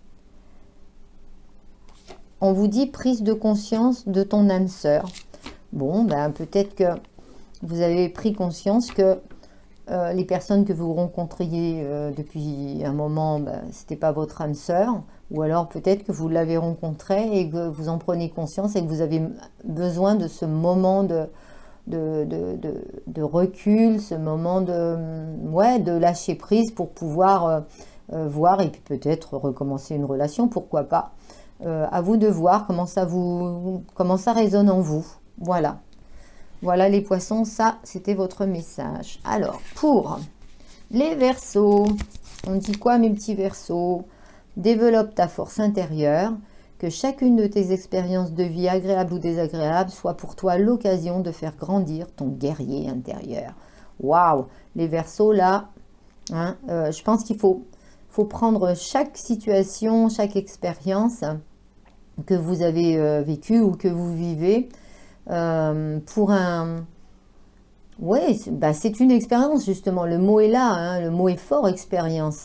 On vous dit prise de conscience de ton âme sœur. Bon, ben peut-être que vous avez pris conscience que euh, les personnes que vous rencontriez euh, depuis un moment, ben, c'était pas votre âme sœur. Ou alors peut-être que vous l'avez rencontrée et que vous en prenez conscience et que vous avez besoin de ce moment de... De, de, de, de recul, ce moment de, ouais, de lâcher prise pour pouvoir euh, euh, voir et puis peut-être recommencer une relation, pourquoi pas. Euh, à vous de voir comment ça, vous, comment ça résonne en vous. Voilà. Voilà les poissons, ça c'était votre message. Alors, pour les Verseaux, on dit quoi mes petits Verseaux? Développe ta force intérieure. Que chacune de tes expériences de vie, agréables ou désagréables, soit pour toi l'occasion de faire grandir ton guerrier intérieur. Waouh! Les Verseaux, là, hein, euh, je pense qu'il faut, faut prendre chaque situation, chaque expérience que vous avez euh, vécue ou que vous vivez euh, pour un... Oui, bah, c'est une expérience, justement. Le mot est là, hein, le mot est fort, expérience. Hein.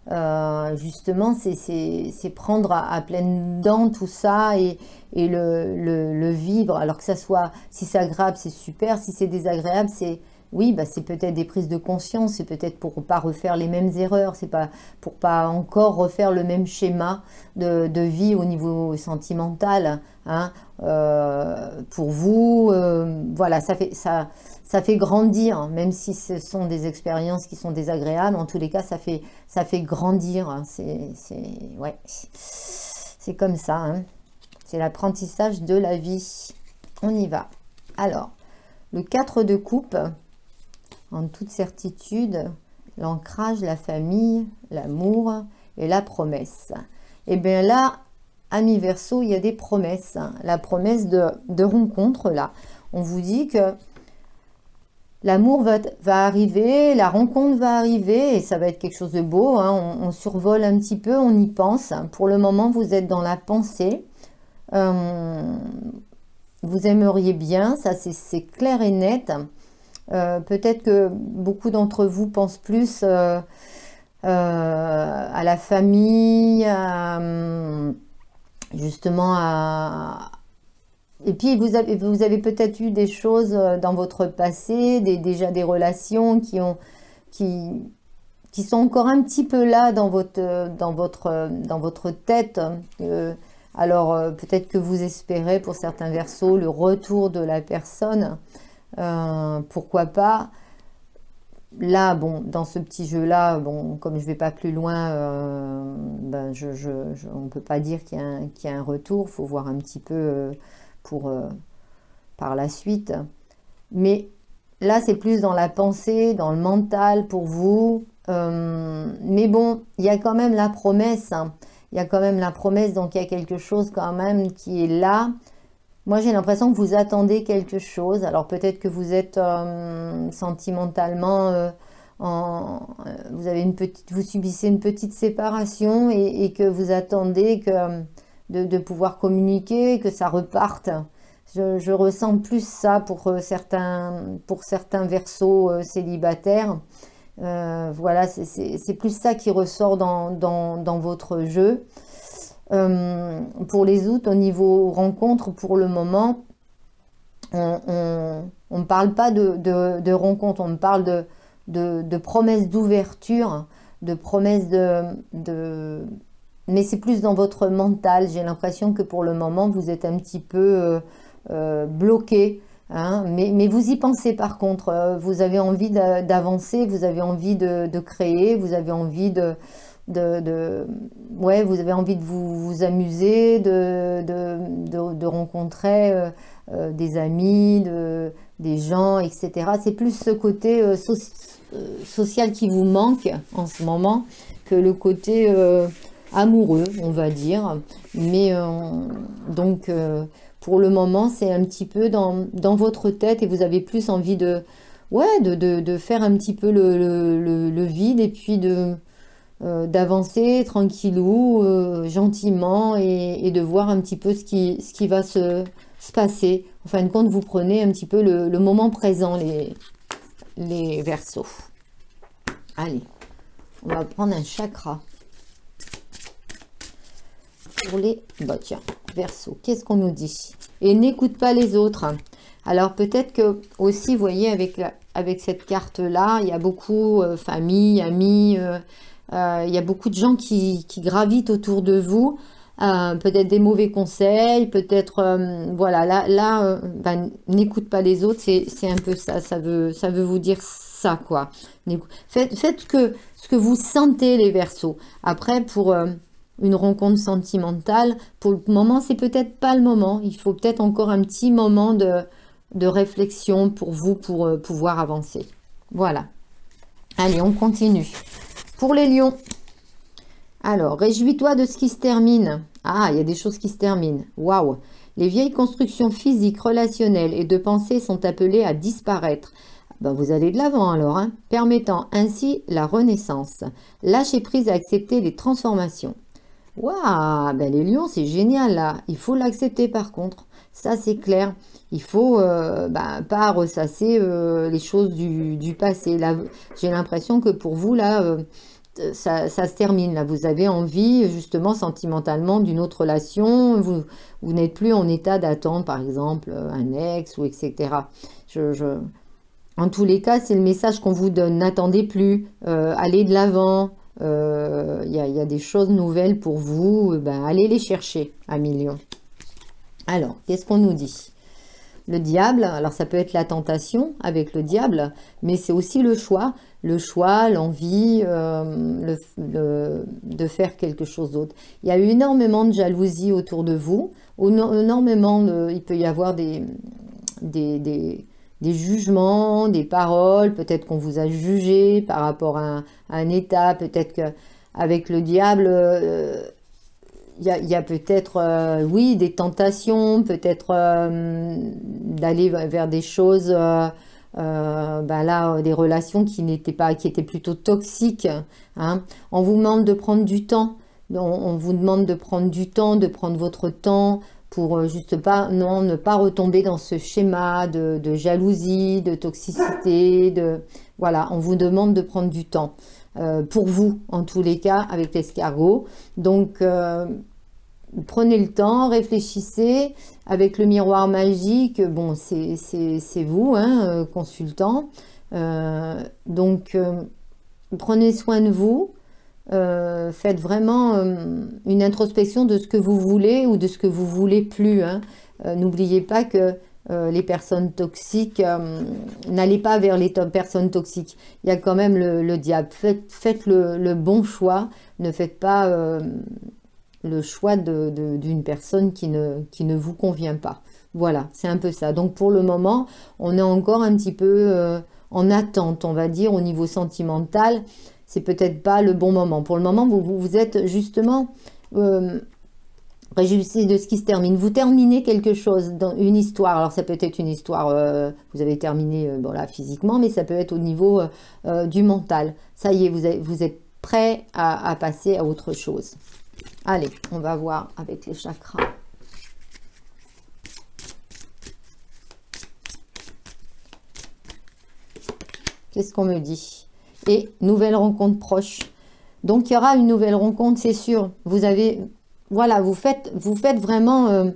Euh, justement, c'est prendre à, à pleines dents tout ça et, et le, le, le vivre. Alors que ça soit, si c'est agréable, c'est super. Si c'est désagréable, c'est, oui, bah c'est peut-être des prises de conscience. C'est peut-être pour pas refaire les mêmes erreurs. C'est pas pour pas encore refaire le même schéma de, de vie au niveau sentimental. Hein. Euh, pour vous, euh, voilà, ça fait ça. Ça fait grandir, même si ce sont des expériences qui sont désagréables. En tous les cas, ça fait, ça fait grandir. C'est ouais, c'est comme ça. Hein. C'est l'apprentissage de la vie. On y va. Alors, le quatre de coupe, en toute certitude, l'ancrage, la famille, l'amour et la promesse. Et bien là, amis Verseau, il y a des promesses. Hein. La promesse de, de rencontre, là. On vous dit que l'amour va, va arriver, la rencontre va arriver et ça va être quelque chose de beau. Hein. On, on survole un petit peu, on y pense. Pour le moment, vous êtes dans la pensée. Euh, vous aimeriez bien, ça c'est clair et net. Euh, Peut-être que beaucoup d'entre vous pensent plus euh, euh, à la famille, à, justement à... Et puis, vous avez, vous avez peut-être eu des choses dans votre passé, des, déjà des relations qui, ont, qui, qui sont encore un petit peu là dans votre, dans votre, dans votre tête. Euh, alors, euh, peut-être que vous espérez, pour certains Verseaux, le retour de la personne. Euh, pourquoi pas? Là, bon, dans ce petit jeu-là, bon, comme je ne vais pas plus loin, euh, ben je, je, je, on ne peut pas dire qu'il y, qu'il y a un retour. Il faut voir un petit peu... Euh, pour euh, par la suite. Mais là, c'est plus dans la pensée, dans le mental pour vous. Euh, mais bon, il y a quand même la promesse. Hein. Il y a quand même la promesse, donc il y a quelque chose quand même qui est là. Moi, j'ai l'impression que vous attendez quelque chose. Alors peut-être que vous êtes euh, sentimentalement... Euh, en, euh, vous, avez une petite, vous subissez une petite séparation et, et que vous attendez que... De, de pouvoir communiquer, que ça reparte. Je, je ressens plus ça pour euh, certains, pour certains Verseaux euh, célibataires. Euh, voilà, c'est plus ça qui ressort dans, dans, dans votre jeu. Euh, pour les autres, au niveau rencontre, pour le moment, on ne parle pas de, de, de rencontre, on parle de, de, de promesses d'ouverture, de promesses de... de mais c'est plus dans votre mental. J'ai l'impression que pour le moment, vous êtes un petit peu euh, euh, bloqué. Hein, mais, mais vous y pensez par contre. Euh, vous avez envie d'avancer, vous avez envie de, de créer, vous avez envie de, de, de... Ouais, vous avez envie de vous, vous amuser, de, de, de, de rencontrer euh, euh, des amis, de, des gens, et cetera. C'est plus ce côté euh, so euh, social qui vous manque en ce moment que le côté... Euh, amoureux, on va dire. Mais euh, donc, euh, pour le moment, c'est un petit peu dans, dans votre tête et vous avez plus envie de, ouais, de, de, de faire un petit peu le, le, le vide et puis de euh, d'avancer tranquillou, euh, gentiment et, et de voir un petit peu ce qui, ce qui va se, se passer. En fin de compte, vous prenez un petit peu le, le moment présent, les, les Verseaux. Allez, on va prendre un chakra. Pour les, bah tiens, Verseau, qu'est-ce qu'on nous dit? Et n'écoute pas les autres. Alors peut-être que aussi, vous voyez, avec, la, avec cette carte-là, il y a beaucoup euh, famille, amis, euh, euh, il y a beaucoup de gens qui, qui gravitent autour de vous. Euh, peut-être des mauvais conseils, peut-être, euh, voilà, là, là euh, ben, n'écoute pas les autres, c'est un peu ça, ça veut, ça veut vous dire ça, quoi. Faites, faites que, ce que vous sentez, les Verseaux. Après, pour... Euh, une rencontre sentimentale, pour le moment, c'est peut-être pas le moment. Il faut peut-être encore un petit moment de, de réflexion pour vous, pour euh, pouvoir avancer. Voilà. Allez, on continue. Pour les lions, alors, réjouis-toi de ce qui se termine. Ah, il y a des choses qui se terminent. Waouh! Les vieilles constructions physiques, relationnelles et de pensée sont appelées à disparaître. Ben, vous allez de l'avant alors, hein, permettant ainsi la renaissance. Lâchez prise à accepter les transformations. Waouh, ben les lions, c'est génial là. Il faut l'accepter par contre. Ça, c'est clair. Il faut euh, ben, pas ressasser euh, les choses du, du passé. Là, j'ai l'impression que pour vous, là, euh, ça, ça se termine là. Vous avez envie justement sentimentalement d'une autre relation. Vous, vous n'êtes plus en état d'attendre, par exemple, un ex ou et cetera. Je, je... En tous les cas, c'est le message qu'on vous donne. N'attendez plus, euh, allez de l'avant. Il euh, y, y a des choses nouvelles pour vous. Ben, allez les chercher à millions. Alors, qu'est-ce qu'on nous dit? Le diable, alors ça peut être la tentation avec le diable, mais c'est aussi le choix. Le choix, l'envie euh, le, le, de faire quelque chose d'autre. Il y a eu énormément de jalousie autour de vous. Énormément de, il peut y avoir des, des, des, des jugements, des paroles. Peut-être qu'on vous a jugé par rapport à un, à un état. Peut-être qu'avec le diable... Euh, Il y a, y a peut-être, euh, oui, des tentations, peut-être euh, d'aller vers des choses, euh, euh, ben là, des relations qui n'étaient pas, qui étaient plutôt toxiques. Hein. On vous demande de prendre du temps. On, on vous demande de prendre du temps, de prendre votre temps pour euh, juste pas, non, ne pas retomber dans ce schéma de, de jalousie, de toxicité. De, voilà, on vous demande de prendre du temps. Euh, pour vous, en tous les cas, avec l'escargot. Donc, euh, prenez le temps, réfléchissez. Avec le miroir magique, bon, c'est vous, hein, euh, consultant. Euh, donc, euh, prenez soin de vous. Euh, faites vraiment euh, une introspection de ce que vous voulez ou de ce que vous voulez plus. Hein. Euh, n'oubliez pas que Euh, les personnes toxiques, euh, n'allez pas vers les to personnes toxiques. Il y a quand même le, le diable. Faites, faites le, le bon choix. Ne faites pas euh, le choix de, de, d'une personne qui ne, qui ne vous convient pas. Voilà, c'est un peu ça. Donc pour le moment, on est encore un petit peu euh, en attente, on va dire, au niveau sentimental. C'est peut-être pas le bon moment. Pour le moment, vous, vous, vous êtes justement... Euh, réjouissez de ce qui se termine. Vous terminez quelque chose dans une histoire. Alors ça peut être une histoire, euh, vous avez terminé euh, bon, là, physiquement, mais ça peut être au niveau euh, du mental. Ça y est, vous, avez, vous êtes prêt à, à passer à autre chose. Allez, on va voir avec les chakras. Qu'est-ce qu'on me dit? Et nouvelle rencontre proche. Donc il y aura une nouvelle rencontre, c'est sûr. Vous avez... Voilà, vous faites, vous faites vraiment euh,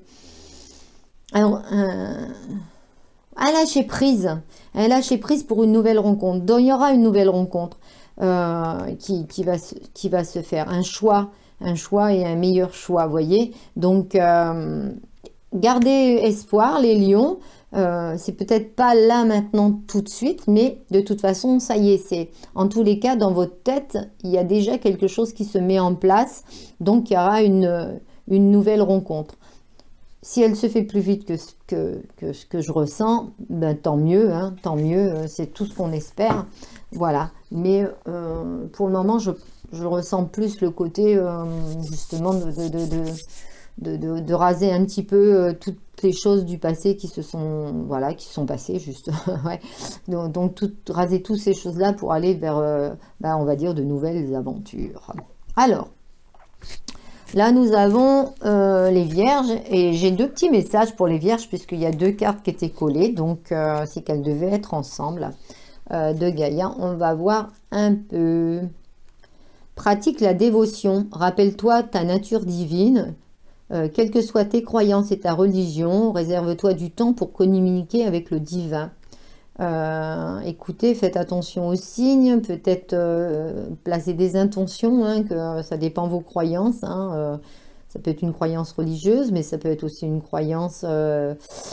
un, un, un lâcher prise, un lâcher prise pour une nouvelle rencontre. Donc, il y aura une nouvelle rencontre euh, qui, qui, va se, qui va se faire, un choix, un choix et un meilleur choix, vous voyez. Donc, euh, gardez espoir, les lions. Euh, c'est peut-être pas là maintenant tout de suite, mais de toute façon, ça y est, c'est en tous les cas dans votre tête, il y a déjà quelque chose qui se met en place, donc il y aura une, une nouvelle rencontre. Si elle se fait plus vite que ce que, que, que je ressens, ben, tant mieux, hein, tant mieux, c'est tout ce qu'on espère, voilà. Mais euh, pour le moment, je, je ressens plus le côté euh, justement de... de, de, de De, de, de raser un petit peu euh, toutes les choses du passé qui se sont, voilà, qui sont passées juste. ouais. Donc, donc tout, raser toutes ces choses-là pour aller vers, euh, bah, on va dire, de nouvelles aventures. Alors, là, nous avons euh, les vierges et j'ai deux petits messages pour les vierges puisqu'il y a deux cartes qui étaient collées, donc euh, c'est qu'elles devaient être ensemble euh, de Gaïa. On va voir un peu. Pratique la dévotion. Rappelle-toi ta nature divine. Euh, quelles que soient tes croyances et ta religion, réserve-toi du temps pour communiquer avec le divin. Euh, écoutez, faites attention aux signes, peut-être euh, placer des intentions, hein, que ça dépend de vos croyances. Hein, euh, ça peut être une croyance religieuse, mais ça peut être aussi une croyance euh,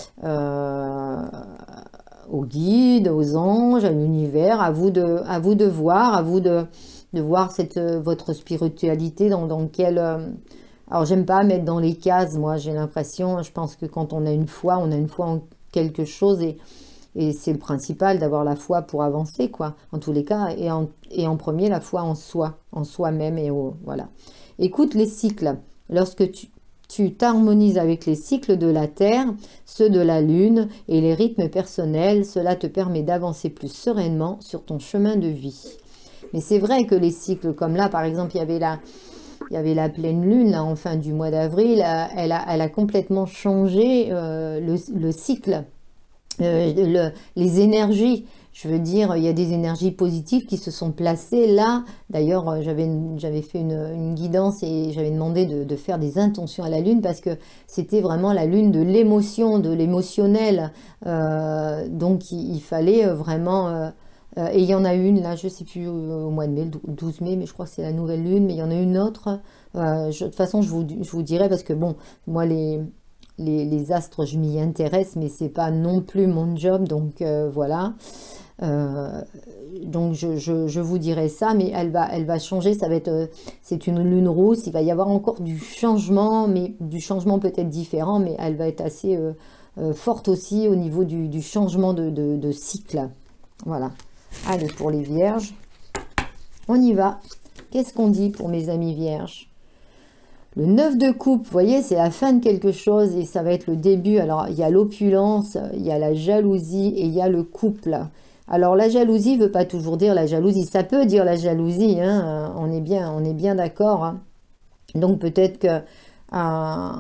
euh, aux guides, aux anges, à l'univers. À vous de, à vous de voir, à vous de, de voir cette, votre spiritualité dans, dans quelle... Euh, Alors, j'aime pas mettre dans les cases, moi, j'ai l'impression, je pense que quand on a une foi, on a une foi en quelque chose et, et c'est le principal d'avoir la foi pour avancer, quoi, en tous les cas, et en, et en premier, la foi en soi, en soi-même, et au, voilà. Écoute les cycles, lorsque tu tu t'harmonises avec les cycles de la Terre, ceux de la Lune et les rythmes personnels, cela te permet d'avancer plus sereinement sur ton chemin de vie. Mais c'est vrai que les cycles, comme là, par exemple, il y avait la... Il y avait la pleine lune là, en fin du mois d'avril, elle a, elle a complètement changé euh, le, le cycle, euh, le, les énergies Je veux dire, il y a des énergies positives qui se sont placées là. D'ailleurs, j'avais j'avais fait une, une guidance et j'avais demandé de, de faire des intentions à la lune parce que c'était vraiment la lune de l'émotion, de l'émotionnel. Euh, donc, il, il fallait vraiment... Euh, euh, et il y en a une, là, je ne sais plus, au mois de mai, le douze mai, mais je crois que c'est la nouvelle lune, mais il y en a une autre. Euh, je, de toute façon, je vous, je vous dirai parce que, bon, moi, les... Les, les astres, je m'y intéresse, mais c'est pas non plus mon job, donc euh, voilà. Euh, donc je, je, je vous dirai ça, mais elle va, elle va changer. Ça va être, euh, c'est une lune rousse. Il va y avoir encore du changement, mais du changement peut-être différent, mais elle va être assez euh, euh, forte aussi au niveau du, du changement de, de, de cycle. Voilà. Allez, pour les vierges, on y va. Qu'est-ce qu'on dit pour mes amis vierges? Le neuf de coupe, vous voyez, c'est la fin de quelque chose et ça va être le début. Alors, il y a l'opulence, il y a la jalousie et il y a le couple. Alors, la jalousie ne veut pas toujours dire la jalousie. Ça peut dire la jalousie, hein, on est bien, on est bien d'accord. Hein. Donc, peut-être que euh,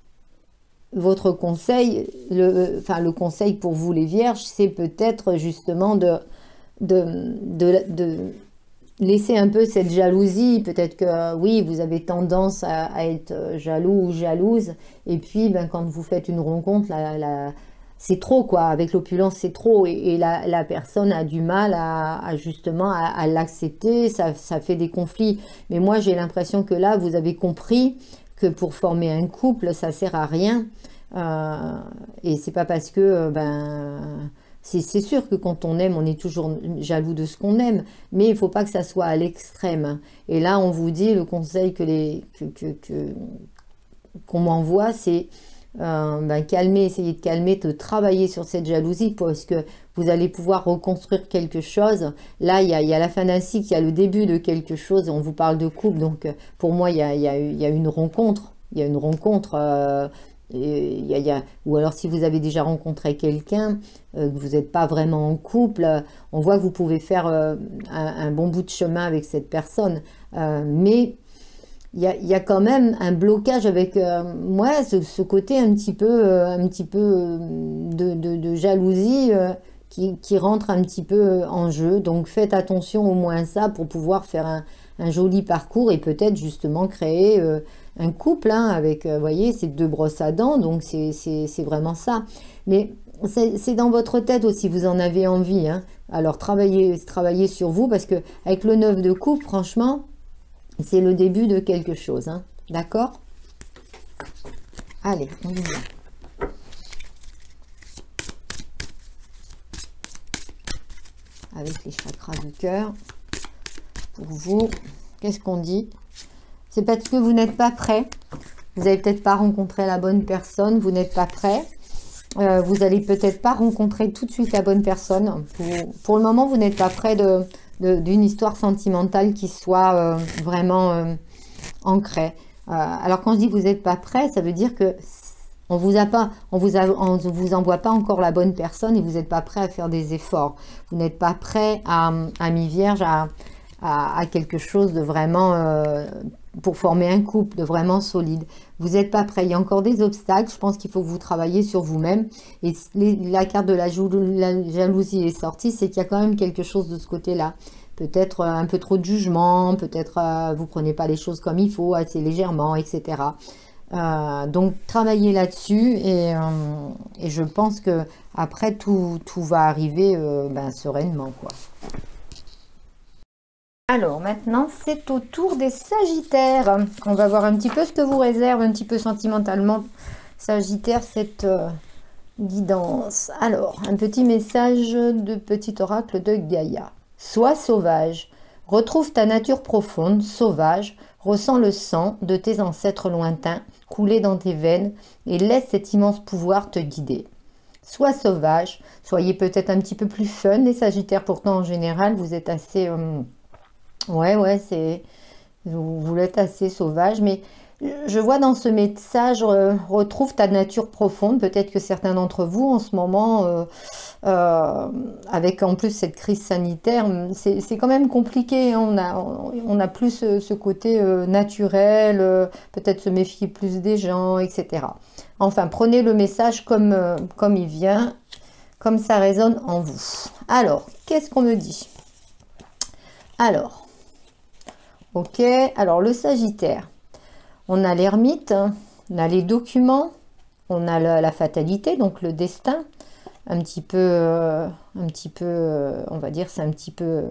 votre conseil, le, enfin, le conseil pour vous les vierges, c'est peut-être justement de... de, de, de laissez un peu cette jalousie, peut-être que oui, vous avez tendance à, à être jaloux ou jalouse, et puis ben, quand vous faites une rencontre, la, la, c'est trop quoi, avec l'opulence c'est trop, et, et la, la personne a du mal à, à justement à, à l'accepter, ça, ça fait des conflits. Mais moi j'ai l'impression que là, vous avez compris que pour former un couple, ça sert à rien, euh, et c'est pas parce que... ben c'est sûr que quand on aime, on est toujours jaloux de ce qu'on aime, mais il ne faut pas que ça soit à l'extrême. Et là, on vous dit, le conseil que les, que, que, que, qu'on m'envoie, c'est euh, ben, calmer, essayer de calmer, de travailler sur cette jalousie, parce que vous allez pouvoir reconstruire quelque chose. Là, il y a, il y a la fin d'un cycle, il y a le début de quelque chose, on vous parle de couple, donc pour moi, il y a, il y a, il y a une rencontre, il y a une rencontre... Euh, Et il y a, il y a, ou alors si vous avez déjà rencontré quelqu'un, euh, que vous n'êtes pas vraiment en couple, euh, on voit que vous pouvez faire euh, un, un bon bout de chemin avec cette personne. Euh, mais il y a, il y a quand même un blocage avec euh, moi, ce, ce côté un petit peu, euh, un petit peu euh, de, de, de jalousie euh, qui, qui rentre un petit peu en jeu. Donc faites attention au moins à ça pour pouvoir faire un, un joli parcours et peut-être justement créer... Euh, un couple hein, avec, vous voyez, ces deux brosses à dents, donc c'est vraiment ça. Mais c'est dans votre tête aussi, vous en avez envie. Hein. Alors travaillez, travaillez sur vous, parce que avec le neuf de coupe, franchement, c'est le début de quelque chose. Hein. D'accord? Allez, on y va. Avec les chakras du cœur, pour vous, qu'est-ce qu'on dit? C'est parce que vous n'êtes pas prêt. Vous n'avez peut-être pas rencontré la bonne personne. Vous n'êtes pas prêt. Euh, vous n'allez peut-être pas rencontrer tout de suite la bonne personne. Pour, pour le moment, vous n'êtes pas prêt de, de, d'une histoire sentimentale qui soit euh, vraiment euh, ancrée. Euh, alors quand je dis vous n'êtes pas prêt, ça veut dire que on vous a pas, on vous a, on vous envoie pas encore la bonne personne et vous n'êtes pas prêt à faire des efforts. Vous n'êtes pas prêt à, à mi-vierge à, à, à quelque chose de vraiment euh, pour former un couple, de vraiment solide. Vous n'êtes pas prêt, il y a encore des obstacles, je pense qu'il faut que vous travailliez sur vous-même. Et les, la carte de la, la jalousie est sortie, c'est qu'il y a quand même quelque chose de ce côté-là. Peut-être un peu trop de jugement, peut-être euh, vous ne prenez pas les choses comme il faut, assez légèrement, et cetera. Euh, donc travaillez là-dessus et, euh, et je pense que après tout, tout va arriver euh, ben, sereinement quoi. Alors maintenant, c'est au tour des Sagittaires. On va voir un petit peu ce que vous réserve, un petit peu sentimentalement, Sagittaire, cette euh, guidance. Alors, un petit message de petit oracle de Gaïa. Sois sauvage, retrouve ta nature profonde, sauvage, ressens le sang de tes ancêtres lointains couler dans tes veines et laisse cet immense pouvoir te guider. Sois sauvage, soyez peut-être un petit peu plus fun, les Sagittaires, pourtant en général, vous êtes assez... Euh, Ouais, ouais, c'est vous, vous êtes assez sauvage, mais je vois dans ce message, euh, retrouve ta nature profonde. Peut-être que certains d'entre vous, en ce moment, euh, euh, avec en plus cette crise sanitaire, c'est quand même compliqué. Hein. On a, on a plus ce, ce côté euh, naturel, euh, peut-être se méfier plus des gens, et cetera. Enfin, prenez le message comme, euh, comme il vient. comme ça résonne en vous. Alors, qu'est-ce qu'on me dit? Alors, ok, alors le Sagittaire, on a l'ermite, hein, on a les documents, on a la, la fatalité, donc le destin, un petit peu, euh, un petit peu, euh, on va dire, c'est un petit peu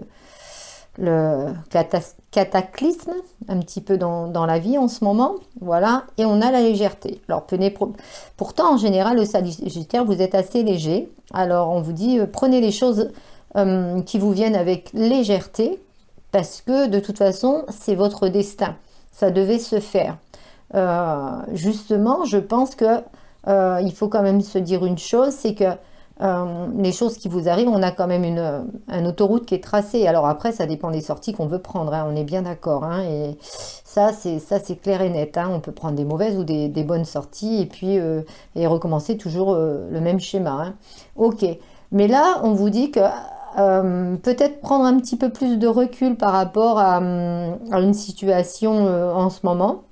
le cataclysme, un petit peu dans, dans la vie en ce moment, voilà, et on a la légèreté. Alors, prenez, pourtant, en général, le Sagittaire, vous êtes assez léger, alors on vous dit, euh, prenez les choses euh, qui vous viennent avec légèreté, parce que de toute façon, c'est votre destin, ça devait se faire. Euh, justement, je pense que euh, il faut quand même se dire une chose, c'est que euh, les choses qui vous arrivent, on a quand même une, une autoroute qui est tracée. Alors après, ça dépend des sorties qu'on veut prendre, hein, on est bien d'accord. Hein, et ça, c'est ça, c'est clair et net. Hein, on peut prendre des mauvaises ou des, des bonnes sorties et puis euh, et recommencer toujours euh, le même schéma. Hein. Ok, mais là, on vous dit que Euh, peut-être prendre un petit peu plus de recul par rapport à, à une situation euh, en ce moment.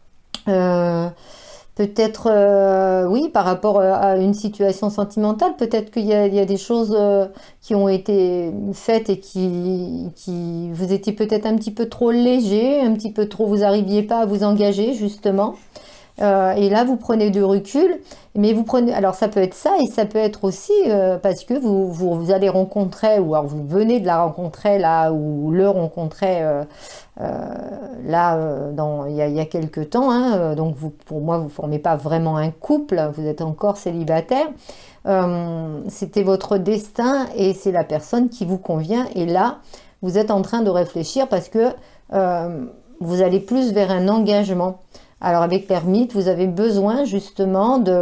Euh, peut-être, euh, oui, par rapport à une situation sentimentale, peut-être qu'il y, y a des choses euh, qui ont été faites et qui, qui vous étiez peut-être un petit peu trop léger, un petit peu trop, vous n'arriviez pas à vous engager, justement. Euh, et là, vous prenez du recul, mais vous prenez, alors ça peut être ça, et ça peut être aussi euh, parce que vous, vous, vous allez rencontrer, ou alors vous venez de la rencontrer là, ou le rencontrer euh, euh, là, euh, dans, il y a, il y a quelques temps, hein, donc vous, pour moi, vous ne formez pas vraiment un couple, vous êtes encore célibataire, euh, c'était votre destin, et c'est la personne qui vous convient, et là, vous êtes en train de réfléchir parce que euh, vous allez plus vers un engagement. Alors avec l'ermite, vous avez besoin justement de,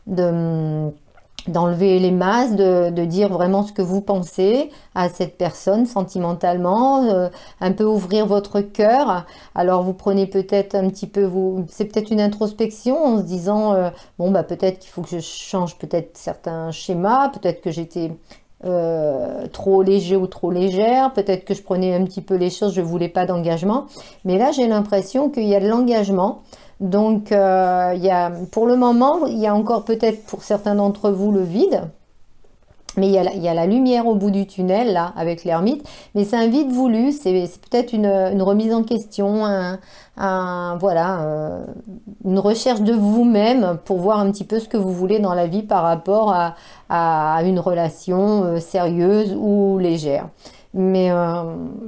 de, d'enlever les masques, de, de dire vraiment ce que vous pensez à cette personne sentimentalement, euh, un peu ouvrir votre cœur. Alors vous prenez peut-être un petit peu, vous, c'est peut-être une introspection en se disant, euh, bon bah peut-être qu'il faut que je change peut-être certains schémas, peut-être que j'étais Euh, trop léger ou trop légère, peut-être que je prenais un petit peu les choses, je voulais pas d'engagement, mais là j'ai l'impression qu'il y a de l'engagement, donc euh, il y a, pour le moment il y a encore peut-être pour certains d'entre vous le vide, mais il y, a la, il y a la lumière au bout du tunnel là avec l'ermite, mais c'est un vide voulu, c'est peut-être une, une remise en question, un, un, voilà, euh, une recherche de vous-même pour voir un petit peu ce que vous voulez dans la vie par rapport à, à une relation euh, sérieuse ou légère. Mais euh,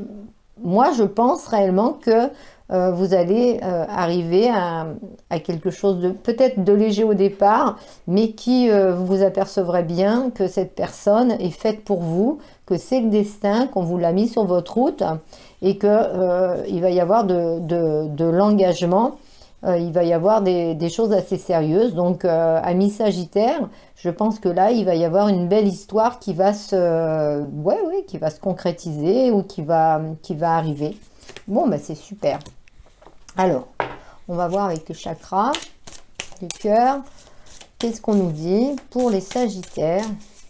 moi je pense réellement que euh, vous allez euh, arriver à, à quelque chose de peut-être de léger au départ, mais qui euh, vous apercevrez bien que cette personne est faite pour vous, que c'est le destin, qu'on vous l'a mis sur votre route, et que euh, il va y avoir de, de, de l'engagement, euh, il va y avoir des, des choses assez sérieuses. Donc euh, amis Sagittaire, je pense que là il va y avoir une belle histoire qui va se, ouais, ouais, qui va se concrétiser ou qui va, qui va arriver. Bon, bah c'est super. Alors, on va voir avec les chakras du cœur. Qu'est-ce qu'on nous dit pour les Sagittaires?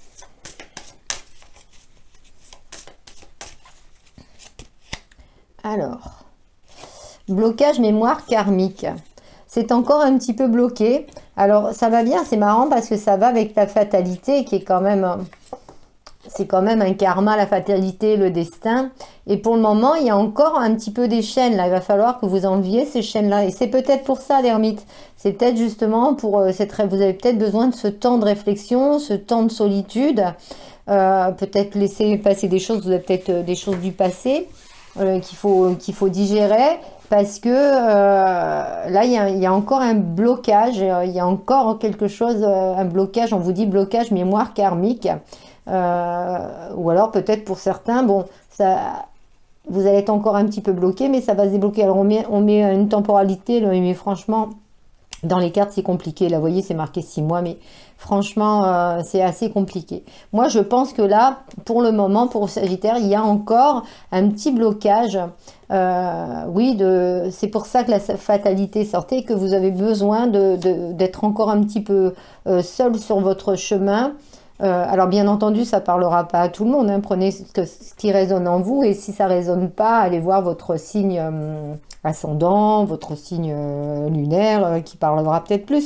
Alors, blocage mémoire karmique. C'est encore un petit peu bloqué. Alors, ça va bien, c'est marrant parce que ça va avec la fatalité qui est quand même... C'est quand même un karma, la fatalité, le destin. Et pour le moment, il y a encore un petit peu des chaînes. Là, il va falloir que vous enleviez ces chaînes-là. Et c'est peut-être pour ça, l'ermite. C'est peut-être justement pour euh, cette... Vous avez peut-être besoin de ce temps de réflexion, ce temps de solitude. Euh, peut-être laisser passer des choses. Vous avez peut-être euh, des choses du passé euh, qu'il faut, qu'il faut digérer. Parce que euh, là, il y, a, il y a encore un blocage. Il y a encore quelque chose, euh, un blocage. On vous dit blocage mémoire karmique. Euh, ou alors peut-être pour certains, bon, ça, vous allez être encore un petit peu bloqué, mais ça va se débloquer. Alors on met, on met une temporalité, là, mais franchement, dans les cartes c'est compliqué. Là, vous voyez, c'est marqué six mois, mais franchement, euh, c'est assez compliqué. Moi, je pense que là, pour le moment, pour Sagittaire, il y a encore un petit blocage. Euh, oui, de, c'est pour ça que la fatalité sortait, que vous avez besoin de, de, d'être encore un petit peu euh, seul sur votre chemin. Euh, alors bien entendu, ça parlera pas à tout le monde, hein. Prenez ce, que, ce qui résonne en vous, et si ça résonne pas, allez voir votre signe euh, ascendant, votre signe euh, lunaire, euh, qui parlera peut-être plus.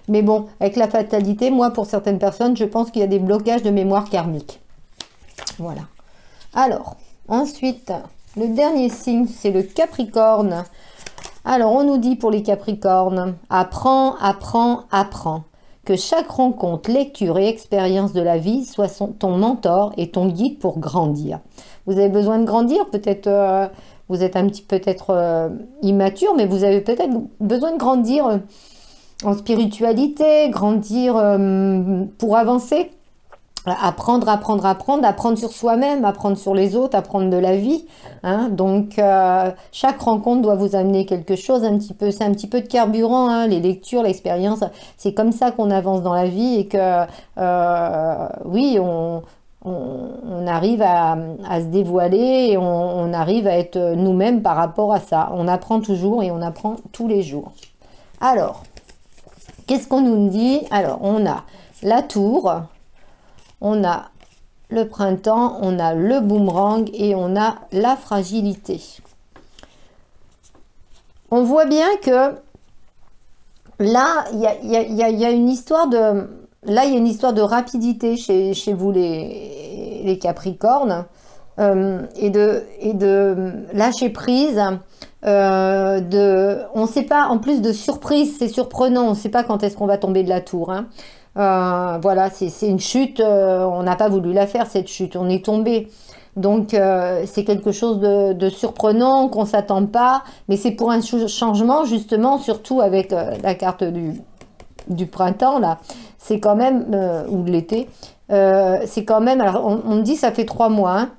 Mais bon, avec la fatalité, moi, pour certaines personnes, je pense qu'il y a des blocages de mémoire karmique. Voilà. Alors, ensuite, le dernier signe, c'est le Capricorne. Alors, on nous dit pour les Capricornes, apprends, apprends, apprends. Que chaque rencontre, lecture et expérience de la vie soit son, ton mentor et ton guide pour grandir. Vous avez besoin de grandir, peut-être euh, vous êtes un petit peut-être euh, immature, mais vous avez peut-être besoin de grandir euh, en spiritualité, grandir euh, pour avancer. Apprendre, apprendre, apprendre, apprendre sur soi-même, apprendre sur les autres, apprendre de la vie. Hein. Donc, euh, chaque rencontre doit vous amener quelque chose, un petit peu, c'est un petit peu de carburant, hein, les lectures, l'expérience. C'est comme ça qu'on avance dans la vie et que, euh, oui, on, on, on arrive à, à se dévoiler et on, on arrive à être nous-mêmes par rapport à ça. On apprend toujours et on apprend tous les jours. Alors, qu'est-ce qu'on nous dit? Alors, on a la tour. On a le printemps, on a le boomerang et on a la fragilité. On voit bien que là, il y a, y a, y a, y a une histoire de... Là, il y a une histoire de rapidité chez, chez vous, les, les Capricornes, euh, et, de, et de lâcher prise. Euh, de, on ne sait pas, en plus de surprise, c'est surprenant, on ne sait pas quand est-ce qu'on va tomber de la tour, hein. Euh, voilà, c'est une chute, euh, on n'a pas voulu la faire cette chute, on est tombé. Donc euh, c'est quelque chose de, de surprenant, qu'on ne s'attend pas, mais c'est pour un changement justement, surtout avec euh, la carte du, du printemps là, c'est quand même, euh, ou de l'été, euh, c'est quand même, alors on, on me dit ça fait trois mois, hein,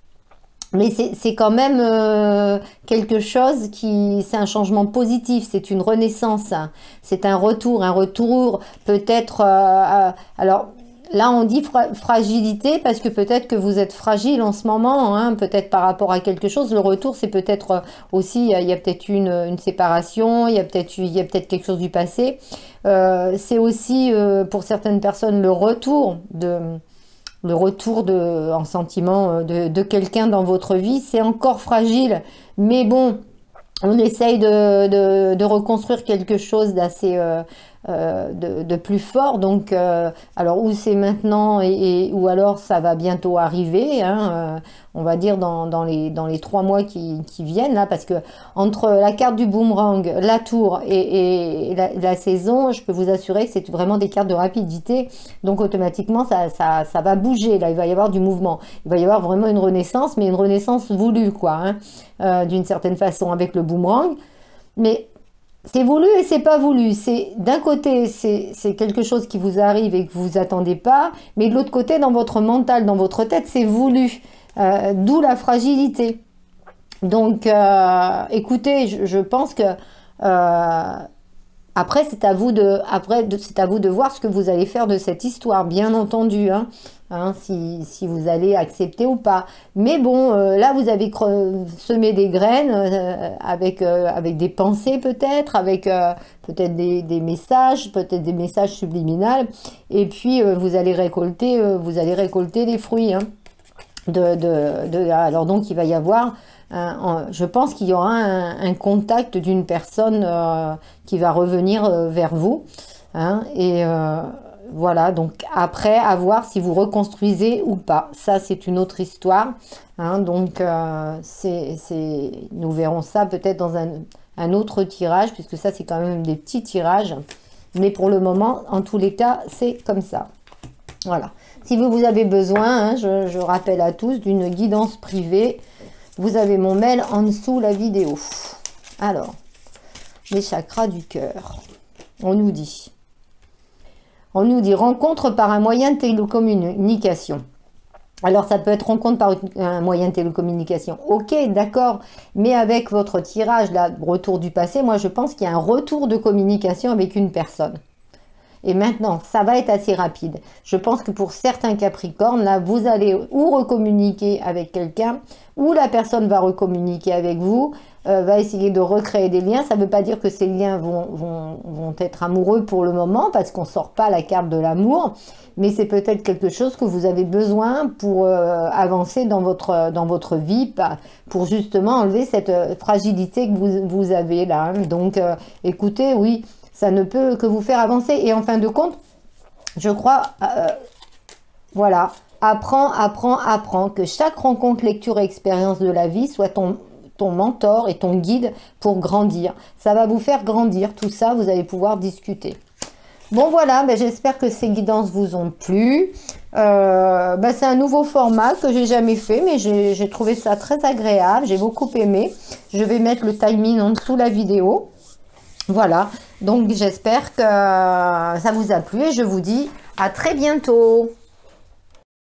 mais c'est quand même euh, quelque chose qui, c'est un changement positif, c'est une renaissance, hein. C'est un retour, un retour peut-être, euh, euh, alors là on dit fra fragilité parce que peut-être que vous êtes fragile en ce moment, hein, peut-être par rapport à quelque chose. Le retour c'est peut-être aussi, il y a peut-être une, une séparation, il y a peut-être il y a peut-être quelque chose du passé. Euh, c'est aussi euh, pour certaines personnes le retour de... le retour de, en sentiment de, de quelqu'un dans votre vie, c'est encore fragile, mais bon, on essaye de, de, de reconstruire quelque chose d'assez, euh, euh, de, de plus fort, donc, euh, alors où c'est maintenant, et, et, ou alors ça va bientôt arriver, hein, euh, on va dire dans, dans, les, dans les trois mois qui, qui viennent, là, parce que entre la carte du boomerang, la tour et, et la, la saison, je peux vous assurer que c'est vraiment des cartes de rapidité, donc automatiquement ça, ça, ça va bouger, là, il va y avoir du mouvement, il va y avoir vraiment une renaissance, mais une renaissance voulue, quoi, hein, euh, d'une certaine façon, avec le boomerang, mais c'est voulu et c'est pas voulu. C'est d'un côté, c'est quelque chose qui vous arrive et que vous attendez pas, mais de l'autre côté, dans votre mental, dans votre tête, c'est voulu. Euh, D'où la fragilité. Donc, euh, écoutez, je, je pense que euh, après, c'est à vous de, après, c'est à vous de voir ce que vous allez faire de cette histoire, bien entendu, hein, hein, si, si vous allez accepter ou pas. Mais bon, euh, là, vous avez semé des graines euh, avec, euh, avec des pensées peut-être, avec euh, peut-être des, des messages, peut-être des messages subliminaux, et puis euh, vous allez récolter, euh, vous allez récolter les fruits. Hein, de, de, de, alors donc, il va y avoir... Euh, je pense qu'il y aura un, un contact d'une personne euh, qui va revenir euh, vers vous, hein, et euh, voilà, donc après à voir si vous reconstruisez ou pas, ça c'est une autre histoire, hein, donc euh, c'est, c'est, nous verrons ça peut-être dans un, un autre tirage, puisque ça c'est quand même des petits tirages, mais pour le moment en tous les cas c'est comme ça. Voilà, si vous, vous avez besoin, hein, je, je rappelle à tous, d'une guidance privée, vous avez mon mail en dessous la vidéo. Alors, les chakras du cœur. On nous dit. On nous dit rencontre par un moyen de télécommunication. Alors, ça peut être rencontre par un moyen de télécommunication. Ok, d'accord. Mais avec votre tirage, là, retour du passé, moi, je pense qu'il y a un retour de communication avec une personne. Et maintenant, ça va être assez rapide. Je pense que pour certains Capricornes, là, vous allez ou recommuniquer avec quelqu'un, ou la personne va recommuniquer avec vous, euh, va essayer de recréer des liens. Ça ne veut pas dire que ces liens vont, vont, vont être amoureux pour le moment, parce qu'on ne sort pas la carte de l'amour, mais c'est peut-être quelque chose que vous avez besoin pour euh, avancer dans votre, dans votre vie, pour justement enlever cette fragilité que vous, vous avez là. Donc, euh, écoutez, oui, ça ne peut que vous faire avancer. Et en fin de compte, je crois, euh, voilà, apprends, apprends, apprends, que chaque rencontre, lecture et expérience de la vie soit ton, ton mentor et ton guide pour grandir. Ça va vous faire grandir, tout ça, vous allez pouvoir discuter. Bon voilà, ben, j'espère que ces guidances vous ont plu. Euh, ben, c'est un nouveau format que j'ai jamais fait, mais j'ai trouvé ça très agréable, j'ai beaucoup aimé. Je vais mettre le timing en dessous de la vidéo. Voilà, donc j'espère que ça vous a plu et je vous dis à très bientôt.